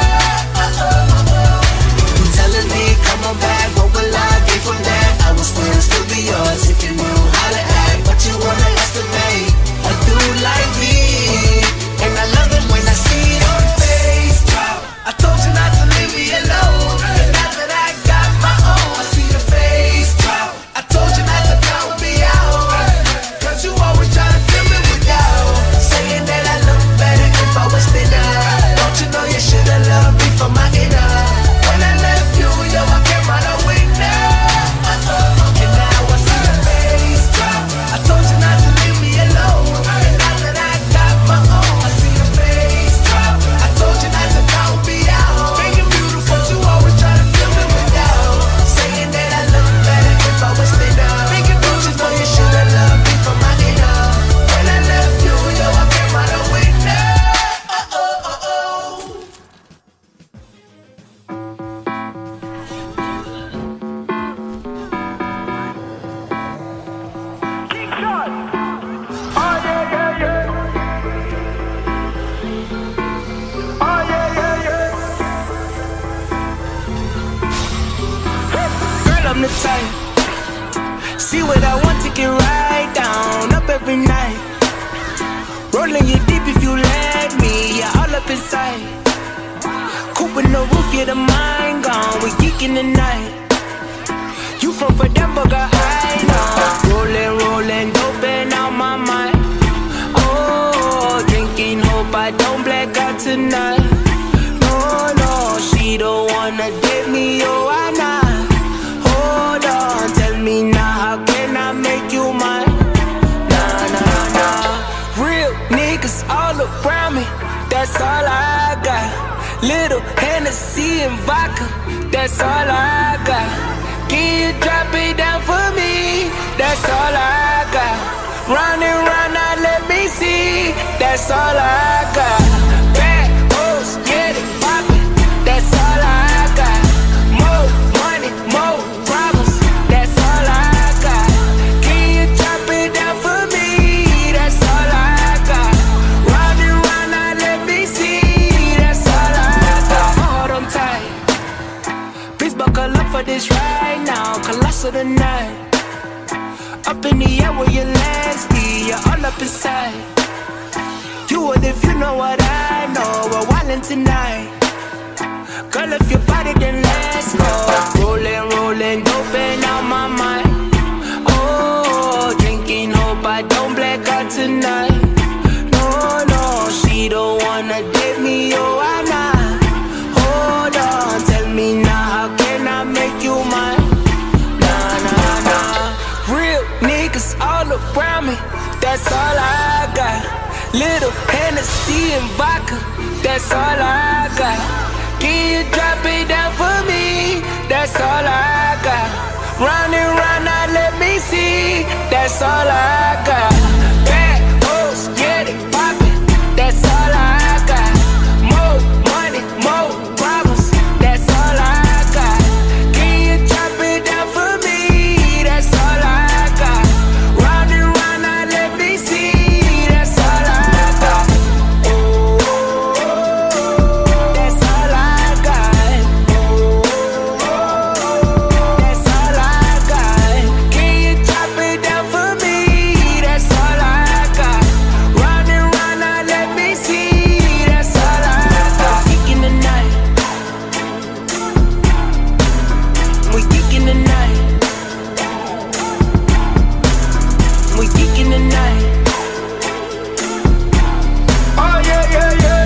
You telling me, come on back, what will I get from that? I will still be yours if you knew how to act. But you wanna estimate a dude like me, and I love it when I see your face drop. I told you not to leave me alone, and now that I got my own, I see your face drop. I told you not to count me out, cause you always try to fill me with doubt, saying that I look better if I was thinner. Don't you know you should've loved me for my inner? When I left you, yo, I came out a winner. And now I see your face drop. I told you not to leave me alone, and now that I got my own, I see your face drop. I told you not to count me out. Making beautiful, you always try to fill me with doubt, saying that I look better if I was thinner. Making beautiful, you know you should've loved me for my inner. When I left you, yo, I came out a winner. Girl, I'm the type. See what I want, take it right down, up every night. Rolling you deep if you let me, yeah, all up inside. Coop in the roof, yeah, the mind gone. geeking tonight. You from Fredemberg, I know. Rolling, doping out my mind. Oh, drinking, hope I don't black out tonight. No, she don't wanna date me, oh, I not. Hold on, tell me now, how can I make you mine? Nah. Real niggas all around me, that's all I got. Little Hennessy and vodka, that's all I got. Can you drop it down for me? That's all I got. Round and round, now let me see. That's all I got. Bad hoes, get it poppin'. That's all I got. More money, more problems. That's all I got. Can you drop it down for me? That's all I got. Round and round, now let me see. That's all I got. Hold on tight. Please buckle up for this right now. Colossal tonight. Up in the air where your legs be, you're all up inside. You would if you know what I know. We're wildin' tonight. Girl, if your body, then let's go. Rolling, doping out my mind. Oh, drinking, hope I don't black out tonight. No, she don't wanna date me, oh, I not. Hold on, tell me now, how can I make you mine? Nah. Real niggas all around me, that's all I got. Little Hennessy and vodka, that's all I got. Can you drop it down for me? That's all I got. Round and round, now let me see. That's all I got. Bad hoes, get it poppin'. That's all I got. More money, more problems. That's all I got. Can you drop it down for me? That's all I got. Round and round, now let me see. That's all I got. That's all I got. That's all I got. Can you drop it down for me? That's all I got. Round and round, now let me see. That's all I got. Geeking tonight. We geeking tonight. We geeking tonight. Oh yeah.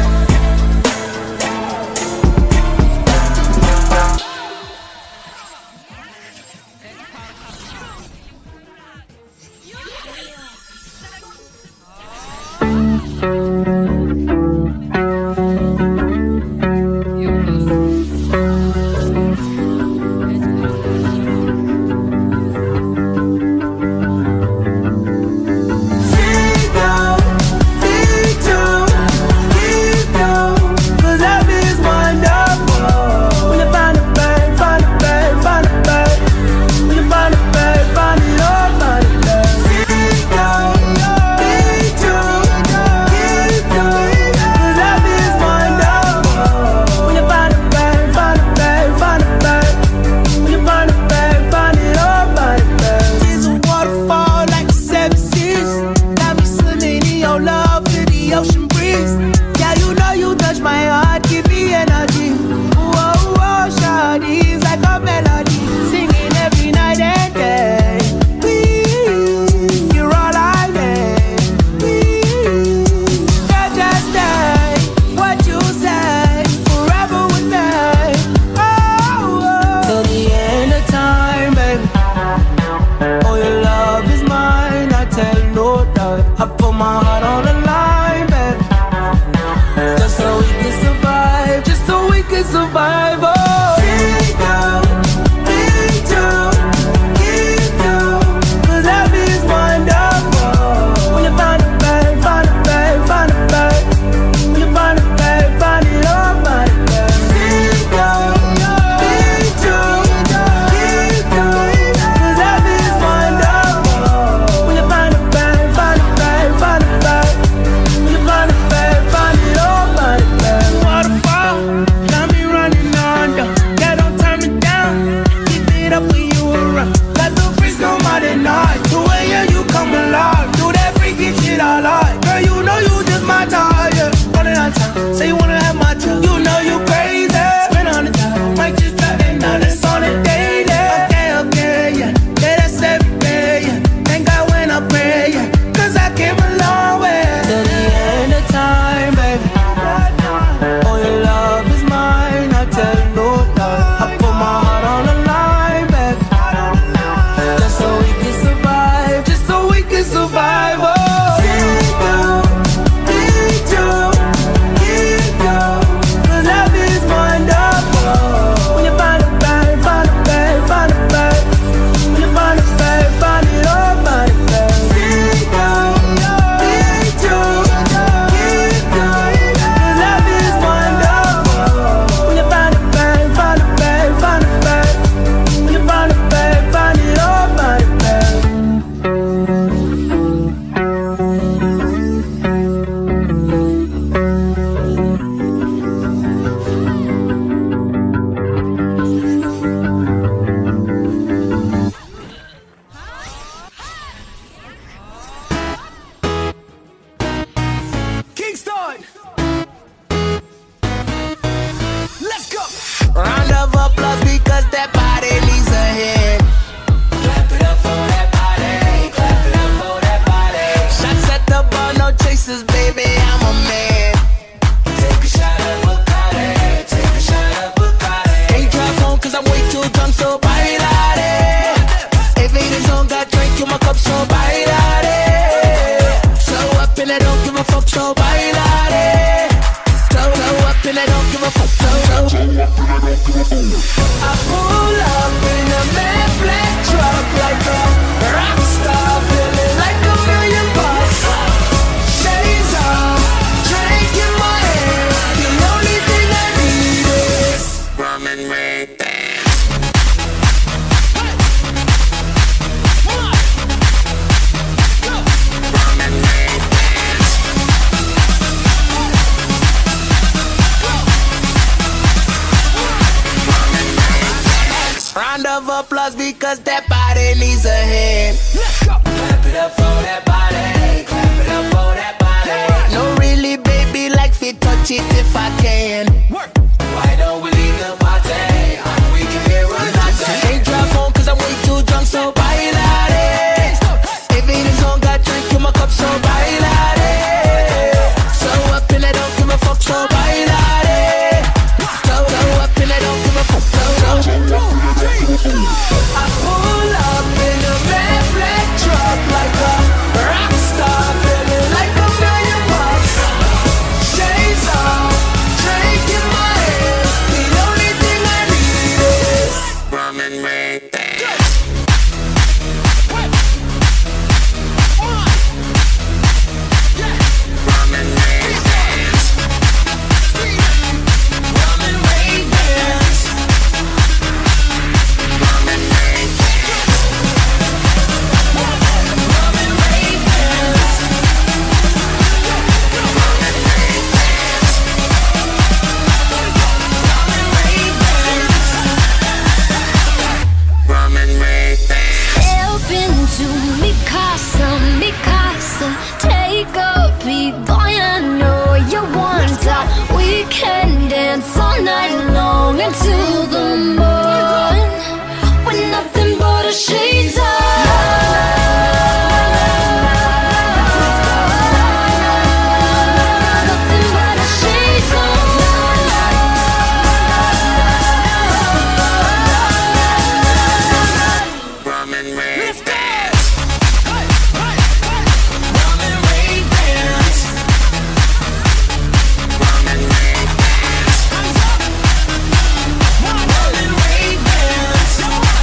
give a fuck. I pull up in a mad black truck like a rock star, feeling like $1,000,000 Shades on, drink in my hand. The only thing I need is rum and red dance. Rum and red dance. Round of applause because that body needs a hand. Let's go. Clap it up for that body. Clap it up for that body. No, really, baby, like fit touch it if I can. Work. Why don't we leave the party? We can hear a lot. Can't drive home cause I'm way too drunk, so bailare. If it is on, got drink in my cup, so bailare. So up and I don't give a fuck, so bailare. So up and I don't give a fuck, so. I pull up in a mad black truck like a rock star, feeling like $1,000,000 Shades on, drink in my hand. The only thing I need is rum and red dance. Rum and red dance. Rum and red dance. Rum and red dance. Rum and red dance. Rum and red dance. Rum and red dance. Help into mi casa, take a peek, boy, I know you want that. We can dance all night long until the morn, with nothing but a shades on. Nothing but a shades on. Rum and red dance. Rum and red dance. Rum and red dance. Rum and red dance.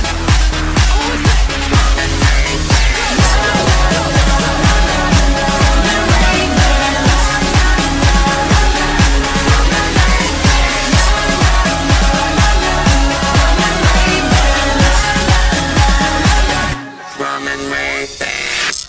Rum and red dance. Rum and red dance.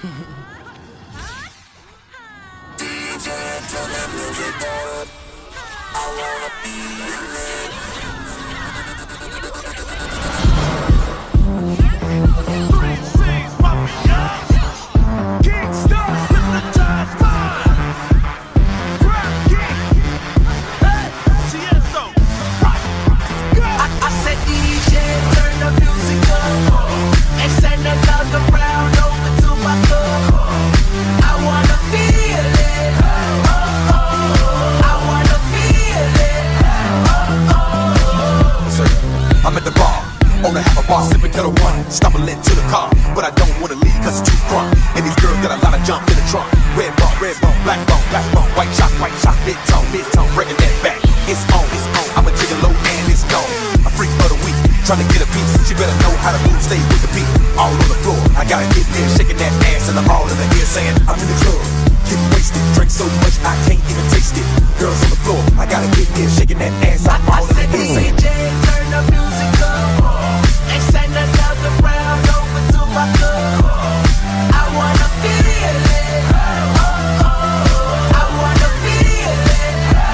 I said DJ, turn the music up and send a love around over to my club. I wanna feel it. I wanna feel it. I'm at the bar, on a half a bar, sipping to the one, stumbling to the car, but I don't wanna leave cause it's too crunk. And these girls got a lot of jump in the trunk. Red bone, black bone, white chop, mid-tone, breaking that back. It's on, I'm a gigolo and it's gone. A freak of the week, trying to get a piece. She better know how to move, stay with the beat. All on the floor, I gotta get there, shaking that ass, and I'm all in the ear saying, I'm in the club, getting wasted, drink so much I can't even taste it. Girls on the floor, I gotta get there, shaking that ass, I'm all in the ear saying, DJ, turn the music up and send another round over to my club. I wanna feel it. I wanna feel it.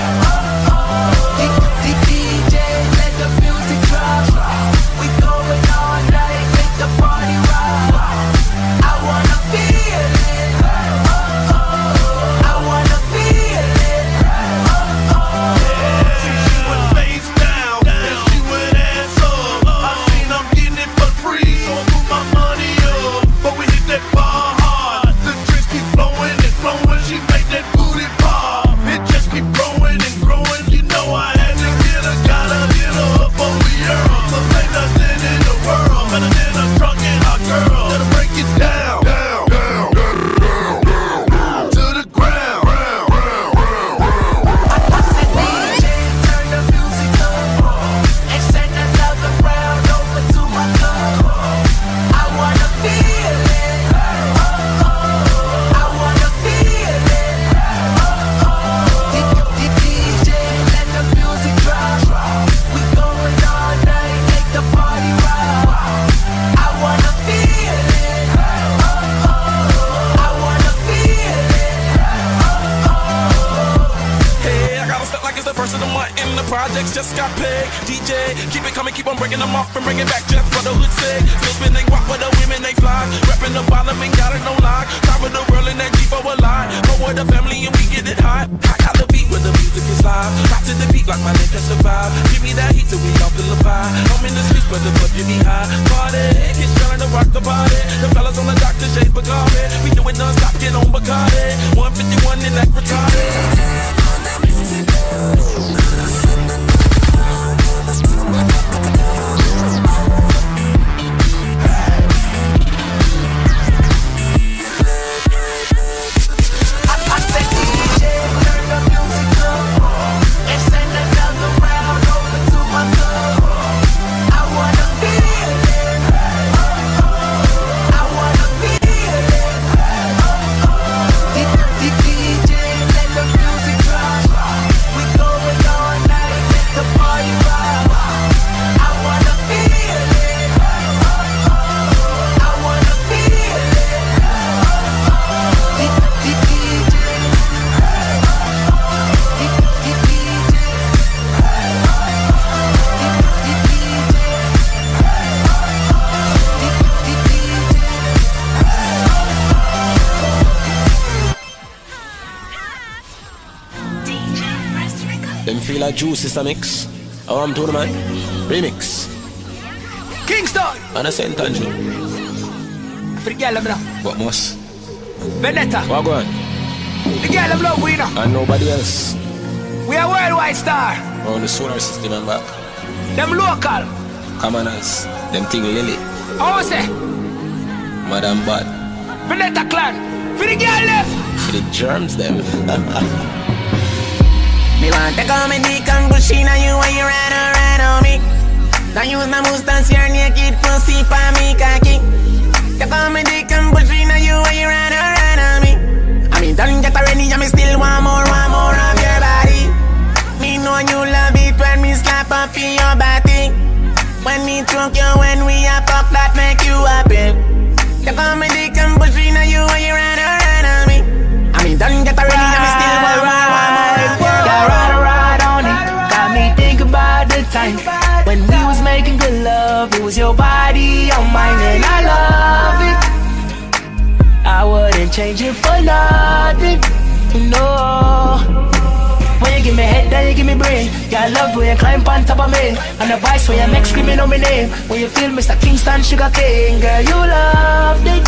DJ, let the music drop. We going all night, make the party rock. I wanna feel it. I wanna feel it. the first of the month in the projects just got paid. DJ, keep it coming, keep on breaking them off and bring it back just for the hood sake. Still spinning guap for the women they fly. Rapping the bottom and got it no lie. Top of the world in that Jeep over line. Go with the family and we get it hot. Hot out the beat when the music is live. Hot to the beat like my nigga survive. Give me that heat till we all feel the fire. I'm in the streets but the club get me high. Party, get trying to rock the body. The fellas on the Dr. J Bacardi. We do it non-stop, get on Bacardi. 151 in that retarded. Feel like juice is a mix. Oh, I'm to the man. Remix. Kingston. And a Saint Andrew. For the girl, bro. What most? Veneta. What going? The girl, I'm love we know. And nobody else. We are worldwide star. On the solar system and back. Them local. Commoners. Them thing Lily. How say? Madam Bad. Veneta clan. For the girl, them. For the germs, them. Me want to come and dick and pushing on you when you ride on me. Now use my mustache, your naked pussy for me cocky. To come and dick and pushing on you when you ride on me. I mean, don't get ready, I me still want more of your body. Me know you love it when me slap up in your body. When me choke you, when we a fuck that make you happy. To come and dick and pushing on you when you ride on me. I mean, don't get ready, I me still want more. Time when we was making good love, it was your body on mine and I love it. I wouldn't change it for nothing, no. When you give me head, then you give me brain. Yeah, I love when you climb on top of me. And the voice when you make screaming on my name. When you feel Mr. Kingston Sugar King, girl, you loved it.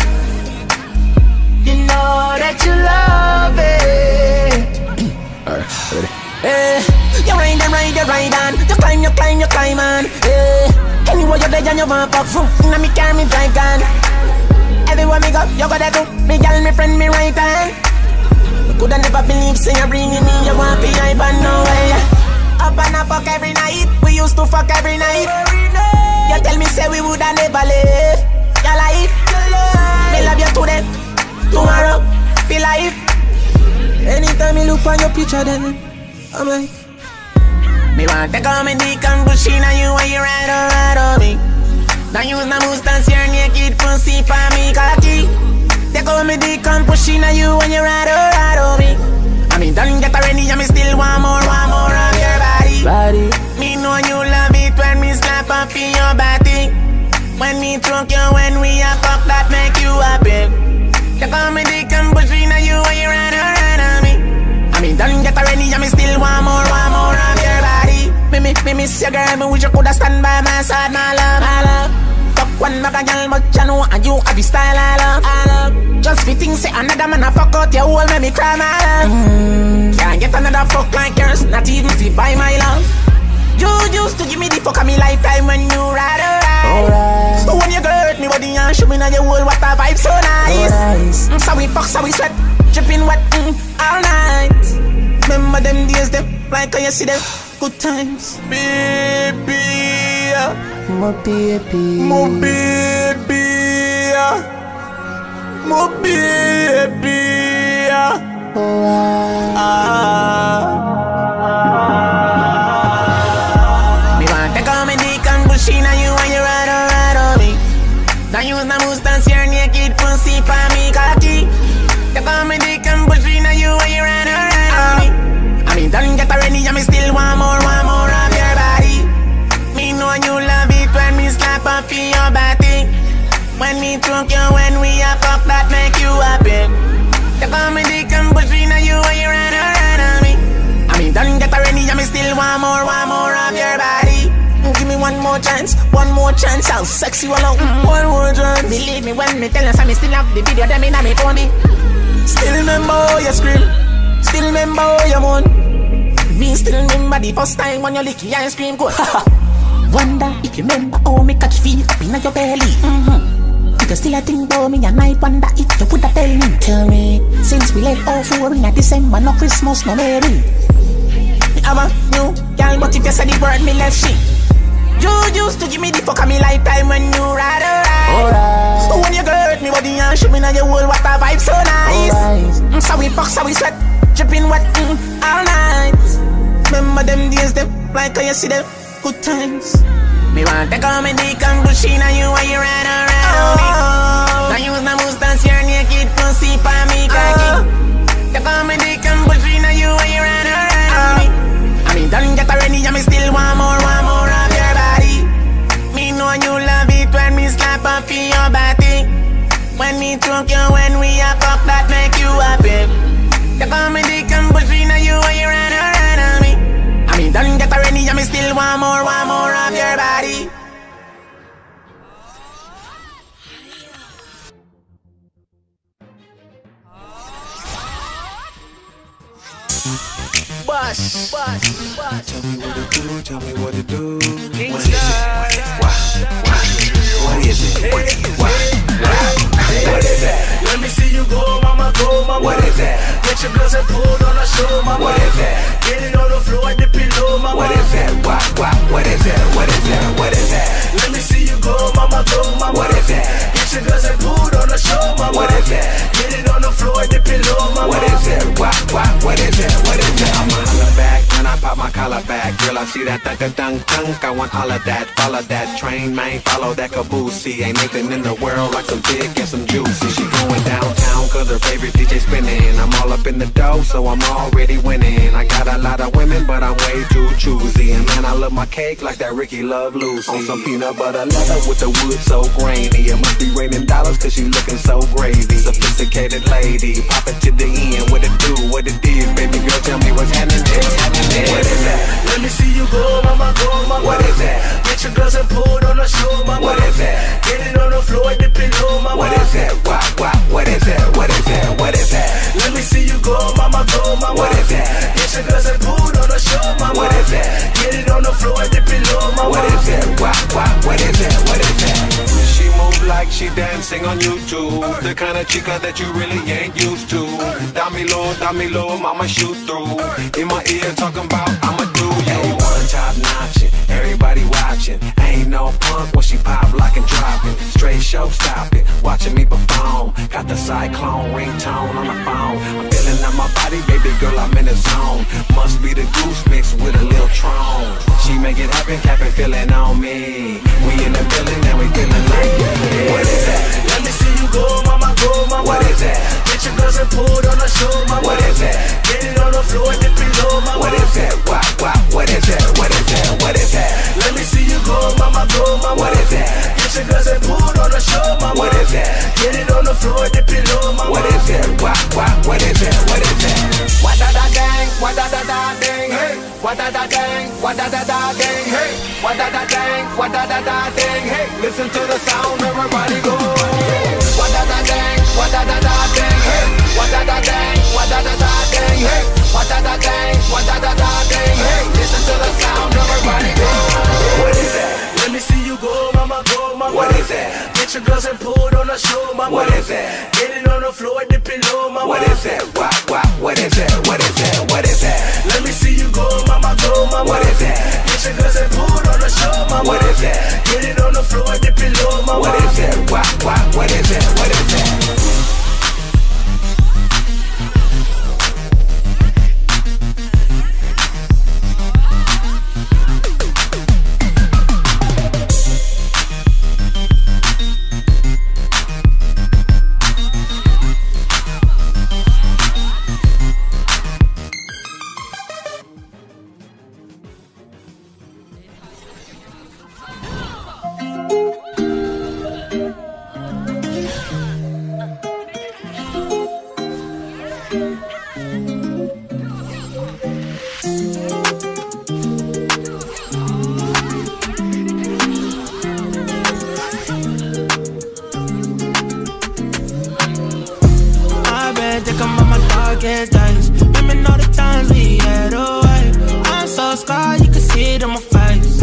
You know that you love it. Alright, ready? You ride on. You climb on. Anywhere you're there and you want pop fruit. Inna me car, me drive on. Everywhere me go, you gotta do. Me gal, me friend, me right on. Me coulda never believe, say you bringing me. You want be hype and no way. Up and up, fuck every night. We used to fuck every night. You tell me say we woulda never live. Your life, me love you today, tomorrow, be life. Anytime me look on your picture, then I'm like, me want to come and dick and pushing on you when you ride on me. Now use my mustache, your naked pussy for me cocky. They come and dick and pushing on you when you ride on me. I mean, don't get ready, I me still want more of your body. Me know you love it when me slap up in your body. When me choke you, when we a fuck that make you happy. They come and dick and pushing on you when you ride on me. I mean, don't get ready, I me still want more of your body. Me miss your girl, me wish you coulda stand by my side, my love. Fuck one bag of girl, but you know and you have the style I love. Just fitting, say another man a fuck out your hole, make me cry, my love. Can't get another fuck like yours, not even if you buy my love. You used to give me the fuck of me lifetime when you ride alright. But when you hurt me body and show me now your whole, what a vibe so nice. So we fuck, so we sweat, dripping wet all night. Remember them days, them like how you see them good times. Baby, my baby, my baby, my baby. Me want to come and dick and pushing on you when you ride on me. Now use my mustache, your naked pussy for me cocky. To come and dick and pushing on you when you ride on me. I mean, don't get ready, I me still want When me drunk you, when we a fuck that make you happy. You call me dick and pushing on you when you run around on me. I mean, don't get already, I mean still want more of your body. Give me one more chance, I'll sex you alone. One more chance. Believe me when me tell you, I still have the video, them in me phone. Still remember your scream, still remember your moan. Me still remember the first time when you lick your ice cream cone. Wonder if you remember how me catch feel up in your belly. Because still I think about me and I wonder if you would have tell me. Since we left all for in December, no Christmas, no Merry. Me have a new girl, but if you say the word, me left shit. You used to give me the fuck of me lifetime when you ride alright. But when you hurt me body and show me now your whole water vibe so nice. So we fuck, so we sweat, dripping wet all night. Remember them days, them like how you see them good times. Me want to come and dick and bullshit on you while you ride around me. Now use the mustache, your naked pussy for me cocky. You come and dick and bullshit on you while you ride around me. I mean, don't get already, I mean still want more of your body. Me know you love it when me slap up in your body. When me drunk you, when we a fuck that make you happy. You come and dick and bullshit on you while you ride around on me. I mean, don't get already, I mean still want more of your body. Bus. Tell me what to do, tell me what to do. What is it? What is it? What is that? Let me see you go, mama, What is that? Get your girls and pull on the show, mama. What is that? Get it on the floor at the pillow, mama. What is that? What is that? What is that? What is that? Let me see you go, mama. What is that? Get your girls and pull on the show, mama. What is that? Get it on the floor at the pillow, mama. What is that? What is that? What is that? I'ma holla back when I pop my collar back. Girl, I see that thunk. I want all of that. Follow that train, man. Follow that caboose. Ain't nothing in the world like some dick and some juicy. She going downtown cause her favorite DJ spinning. I'm all up in the dough, so I'm already winning. I got a lot of women, but I'm way too choosy. And man, I love my cake like that Ricky Love Lucy. On some peanut butter leather with the wood so grainy. It must be raining dollars cause she looking so gravy. Sophisticated lady, pop it to the end. What it do, what it is, baby girl, tell me what's happening there. What is that? Let me see you go, mama. What is that? Get your girls and pull on the show, mama. What is that? Get it on the floor at the pillow, mama. What is that? What is that? What is that? What is that? Let me see you go, mama. What is that? Get your girls and pull on the show, mama. What is that? Get it on the floor at the pillow, mama. What is that? What is that? What is that? She move like she dancing on YouTube. The kind of chica that you really ain't used to. Dame low, mama shoot through. In my ear talking about I'ma do you. One top notching, everybody watching. Ain't no punk when she pop, lock and drop it. Straight show stopping, watching me perform. Got the cyclone ringtone on the phone. I'm feeling out my body, baby girl, I'm in the zone. Must be the goose mixed with a little Tron. She make it happen, capping, feeling on me. We in the building and we feeling like yeah. What is that? Let me see you go, mama. What is that? Get your girls and pull on the show, mama. What is that? Get it on the floor at the pillow, mama. What is that? What is that? What is that? What is that? Let me see you go, mama. What is that? Get your girls and pull on the show, mama. What is that? Get it on the floor at the pillow, mama. What is that? What is that? What is that? What da da dang, what da da da dang, hey. What da da dang, what da da da dang, hey. What da da dang, what da da da dang, hey. Listen to the sound, everybody go. What da da dang, what da da da dang, hey. What da da dang, what da da da dang, hey. What da da dang, what da da da dang, hey. Listen to the sound, everybody go. What is that? Let me see you go, mama. What is that? Get your girls and pull on the show, mama. What is that? Get it on the floor at the pillow, mama. What is that? What is that? What is that? What is that? Let me see you go, mama. What is that? Get your girls and pull on the show, mama. What is that? Get it on the floor at the pillow, mama. What is that? What is that? What is that? scarred, you can see it on my face.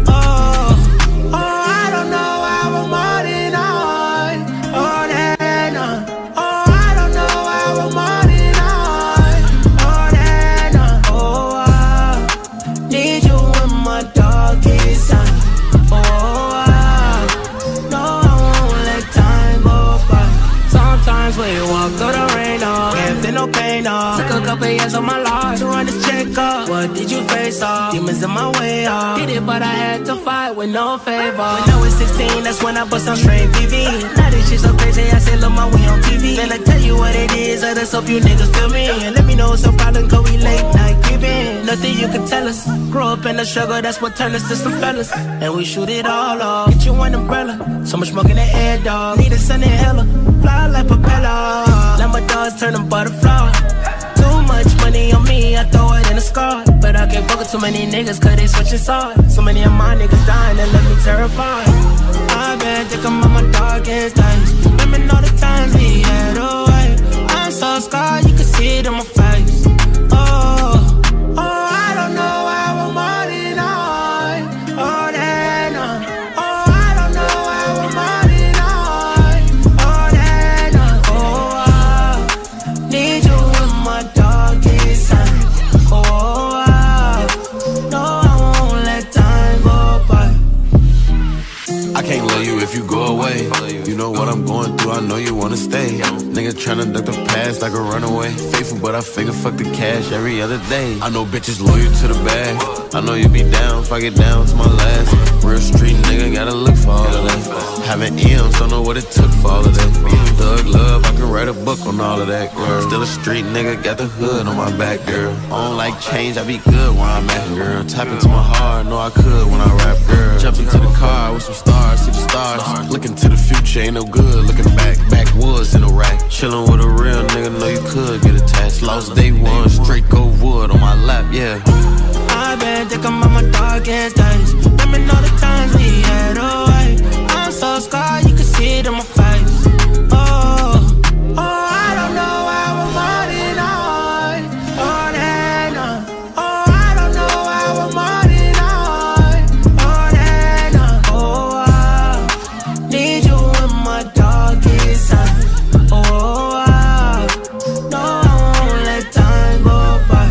Oh, I don't know how I'm on and on. On and on. Oh, I don't know how I'm on and on. On and on. Oh, I need you in my darkest time. Oh, no, I won't let time go by. Sometimes when you walk through the rain, can't feel no pain, Took a couple years of my life to run the check up. What did you face, Demons in my way, Did it, but I had to fight with no favor. When I was 16, that's when I bust on straight VV. Now this shit so crazy, I say look my way on TV. Then I tell you what it is, I just hope you niggas feel me. And let me know it's a problem, cause we late night creeping. Nothing you can tell us. Grew up in the struggle, that's what turned us to some fellas. And we shoot it all off. Get you an umbrella, so much smoke in the air, dog. Need a sun in hella, fly like propeller. Let my dogs turn them butterfly. Too much money on me, I throw it in a scar. But I can't fuck with too many niggas, cause they switching sides. So many of my niggas dying and left me terrified. I've been thinking about my darkest days. Remember all the times we had away. I'm so scarred, you can see it on my face. Oh, I don't know how I'm on and on. On and on. Oh, I don't know how I'm on and on. On and on. Oh, I need you in my darkest time. Oh, no, I won't let time go by. I can't love you if you go away. You know what I'm going through, I know you wanna stay. Nigga tryna duck the past like a runaway. Faithful, but I figure fuck the cash every other day. I know bitches loyal to the bag. I know you be down if I get down to my last. Real street nigga, gotta look for all of that. Having M's, don't know what it took for all of that. Thug love, I can write a book on all of that, girl. Still a street nigga, got the hood on my back, girl. I don't like change, I be good where I'm at, girl. Tap into my heart, know I could when I rap, girl. Jump into the car with some stars, see the stars. Looking to the future, ain't no good. Looking back, backwoods in a rack. Chillin' with a real nigga, know you could get attached. Lost day one, straight gold wood on my lap, yeah. I've been thinking about my darkest days. Remember all the times we had away. I'm so scarred, you can see it on my face. Oh, I don't know how I'm on and on. On and on. Oh, I don't know how I'm on and on. On and on. Oh, I need you in my darkest time. Oh, no, I won't let time go by.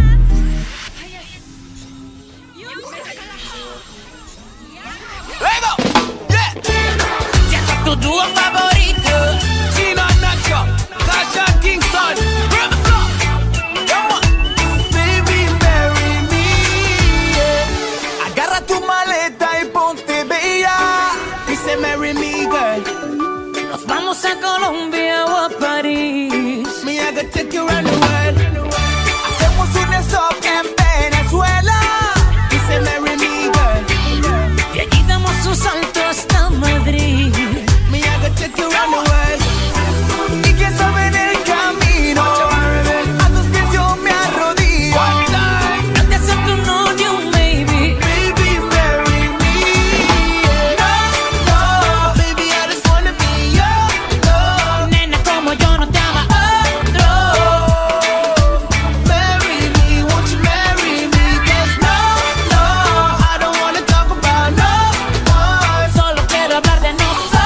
Lego! Yeah! Check out tu duo favorito. Chino Nacho, Tasha Kingston. Bring the floor. Come on. Baby, marry me, yeah. Agarra tu maleta y ponte bella. Dice marry me, girl. Nos vamos a Colombia o a París. Me, I gotta take you around the world. Hacemos un stop en Venezuela. Dice marry me, girl. Y allí damos un salto hasta Madrid. Me, I gotta take you around the world. Y quién sabe en el camino, a tus pies yo me arrodillo. No te acepto un novio, baby. Baby, marry me, yeah. No, baby, I just wanna be yours. Nena, como yo no te ama otro. Marry me, won't you marry me? 'Cause no, I don't wanna talk about no more. Solo quiero hablar de nosotros.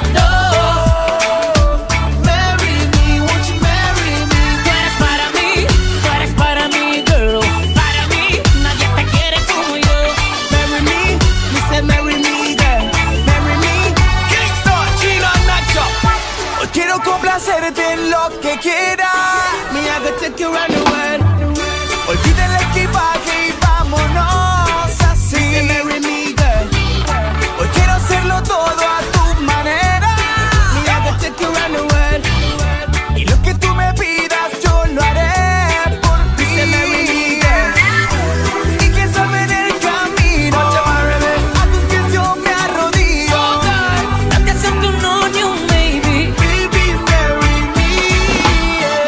Marry me, won't you marry me? Tú eres para mí, girl. Para mí, nadie te quiere como yo. Marry me, me say marry me, girl. Marry me, Kingston, Chino Nacho. hoy quiero complacerte en lo que quieras. Me haga take you around the world. Olvida el equipaje y vámonos así. Say marry me, girl. Hoy quiero hacerlo todo a tu manera. Me haga take you around the world. Y lo que tú me pidas yo lo haré por ti. Say marry me, girl. Y quién sabe en el camino, a tus pies yo me arrodillo. No te acepto un novio, baby. Baby, marry me, yeah.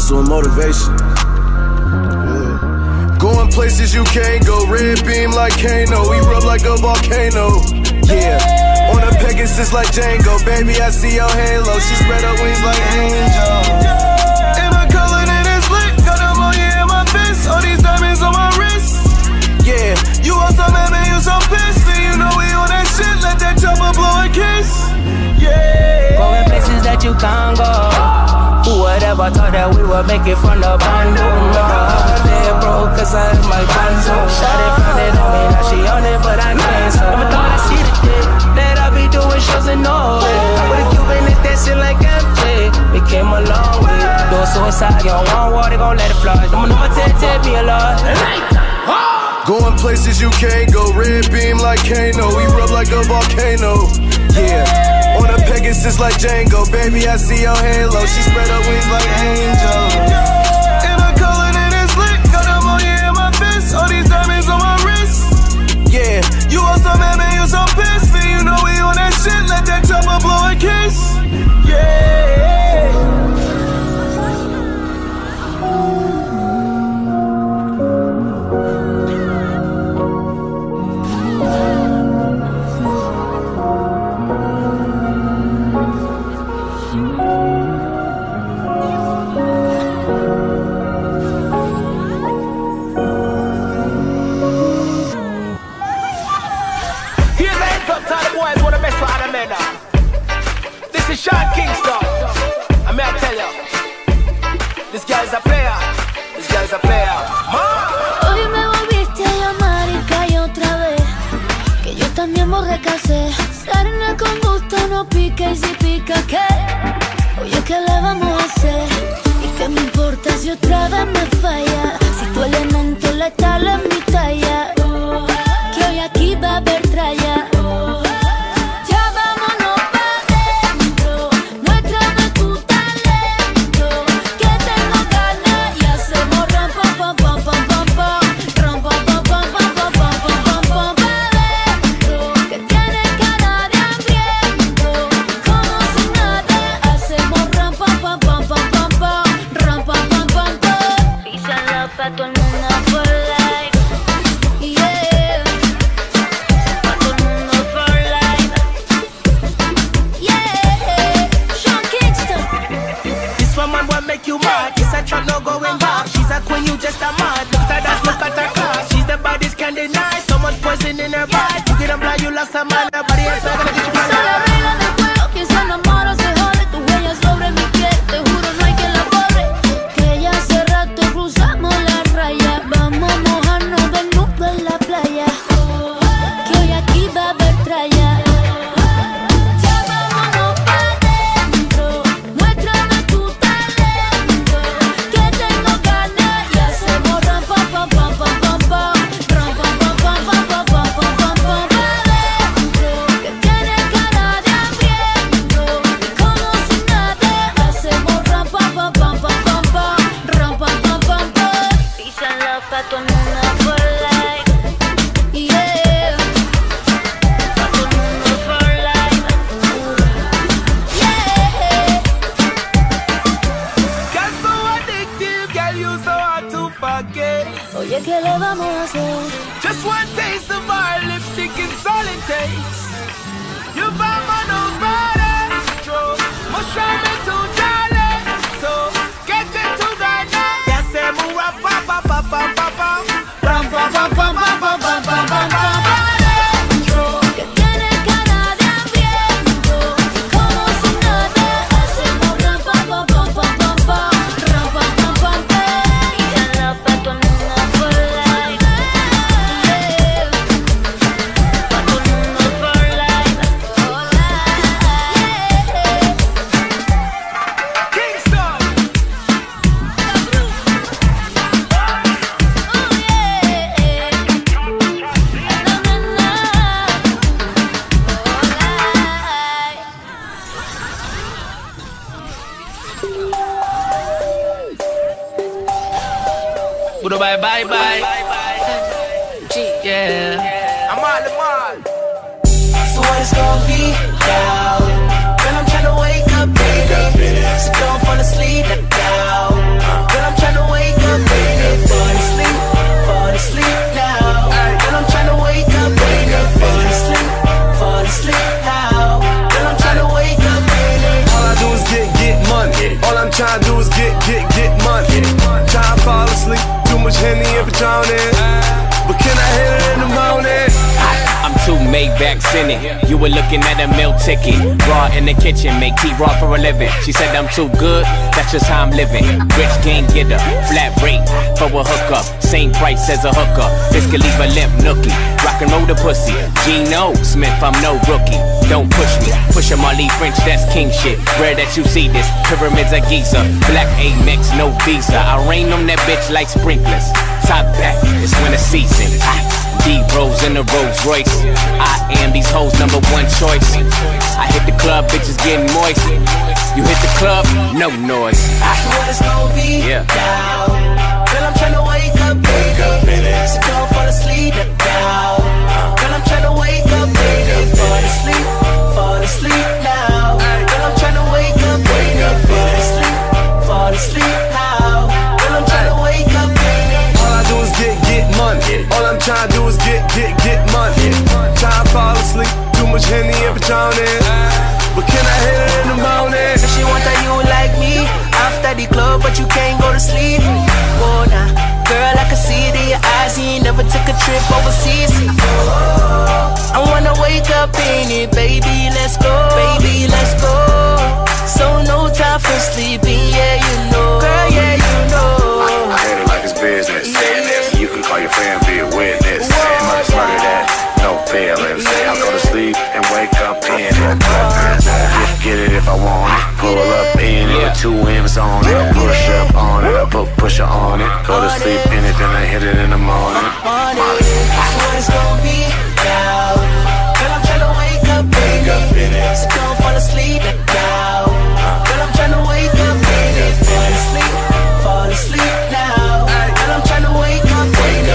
hustle and motivation. Going places you can't go, red beam like Kano, we rub like a volcano. Yeah, on a Pegasus like Django, baby I see your halo, she spread her wings like angel. And my color in is lit, got them on you in my fist, all these diamonds on my wrist. Yeah, you want some man, you so pissed, and you know we on that shit, let that chopper blow a kiss. Yeah, going places that you can't go. Who would ever thought that we would make it from the bando? Remember I was dead broke cause I had my banjo. Shot it, found it on me, now she on it but I can't. So never thought I'd see the day that I be doing shows in Norway. With a Cuban and dancing like MJ. We came a long way. Doing suicide, you don't want water, gon' let it fly. Don't know what to be alive. Going places you can't go, red beam like Kano, we rub like a volcano. Yeah, on a Pegasus like Django, baby I see your halo, she spread her wings like angel. And my color in is lit, got them on you in my fist, all these diamonds on my wrist. Yeah, you want some man, you so pissed, and you know we on that shit, let that chopper blow a kiss. Yeah. This is Sean Kingston. I may I tell you, this guy's a player. This guy's a player. Hoy me volviste a llamar y caí otra vez. Que yo también borrecasé. Sarna con gusto no pica y si pica ¿qué? Oye, ¿qué le vamos a hacer? ¿Y qué me importa si otra vez me falla? Si tu elemento letal es mi talla. Que hoy aquí va a haber tralla. Oye, ¿qué le vamos a hacer? Just one taste of our lipstick is all it takes. You buy my nose body, throw mushroom into Charlie. So get into that night. Ya se mueva, pa pa pa pa pa pa, ram pa pa pa pa pa pa pa pa pa. Bye bye bye. Yeah. I'm on the mall. So what it's gonna be now? Girl, I'm tryna wake up, baby. So don't fall asleep now. much Henny and Patron. But can I hit it in the morning? I'm too Maybachs in it. You were looking at a meal ticket. Raw in the kitchen, make tea raw for a living. She said I'm too good, that's just how I'm living. Rich gang getter, flat rate for a hookup. Same price as a hooker. This could leave a limp nookie. Rock and roll the pussy. Geno Smith, I'm no rookie. Don't push me. Push a Marley French, that's king shit. Rare that you see this. Pyramids of Giza. Black Amex, no visa. I rain on that bitch like sprinklers. Top back, it's winter season. D-Rose in the Rolls Royce. I am these hoes' #1 choice. I hit the club, bitches getting moist. You hit the club, no noise. That's what it's gonna be now. Girl, I'm tryna wake up, baby. So don't fall asleep now. Girl, I'm tryna wake up, baby. Fall asleep now. Girl, I'm tryna wake up, baby. Fall asleep now. Girl, I'm tryna wake up, baby. All I do is get money. All I'm trying to do is get money. Try to fall asleep, too much Henny and Patron. But can I hit it in the morning? So she want that you like me after the club, but you can't go to sleep. Oh, nah. Girl, I can see it in your eyes. You ain't never took a trip overseas. I wanna wake up in it, baby, let's go. Baby, let's go. So no time for sleeping, yeah, you know. Girl, yeah, you know. I hate it like it's business. You can call your friend, be a witness. Much murder that, no feelings. I'll go to sleep and wake up in it. Get it if I want it. Pull up in it with 2 M's on it. Push up on it, I put pusher on it. Go to sleep in it, then I hit it in the morning. That's what it's gonna be now. Girl, I'm tryna wake up, baby. So don't fall asleep now. Girl, I'm tryna wake up, baby. Fall asleep now. Girl, I'm tryna wake up, baby.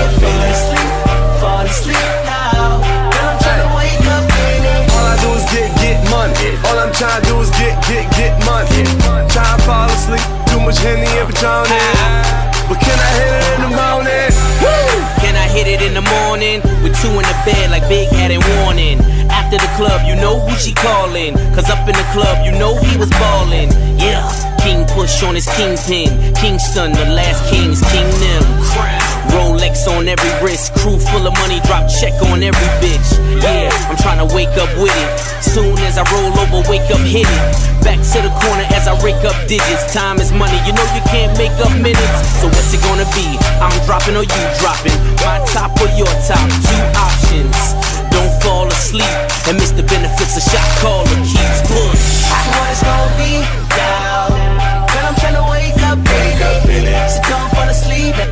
Fall asleep now. Girl, I'm tryna wake up, baby. All I do is get money. All I'm trying to do is get money. Try to fall asleep, too much Henny and Patron. But can I hit it in the morning? Woo! Can I hit it in the morning? With 2 in the bed like Big had in warning. After the club, you know who she calling. Cause up in the club, you know he was ballin'. Yeah, King Push on his kingpin. Kingston, the last kings, King Nim. Rolex on every wrist. Crew full of money, drop check on every bitch. Yeah, I'm tryna wake up with it. Soon as I roll over, wake up, hit it. Back to the corner as I rake up digits. Time is money, you know you can't make up minutes. So what's it gonna be? I'm dropping or you dropping? My top or your top? 2 options. Don't fall asleep and miss the benefits of shot caller keeps push. That's what it's gonna be now. Girl, I'm tryna wake up, baby. So don't fall asleep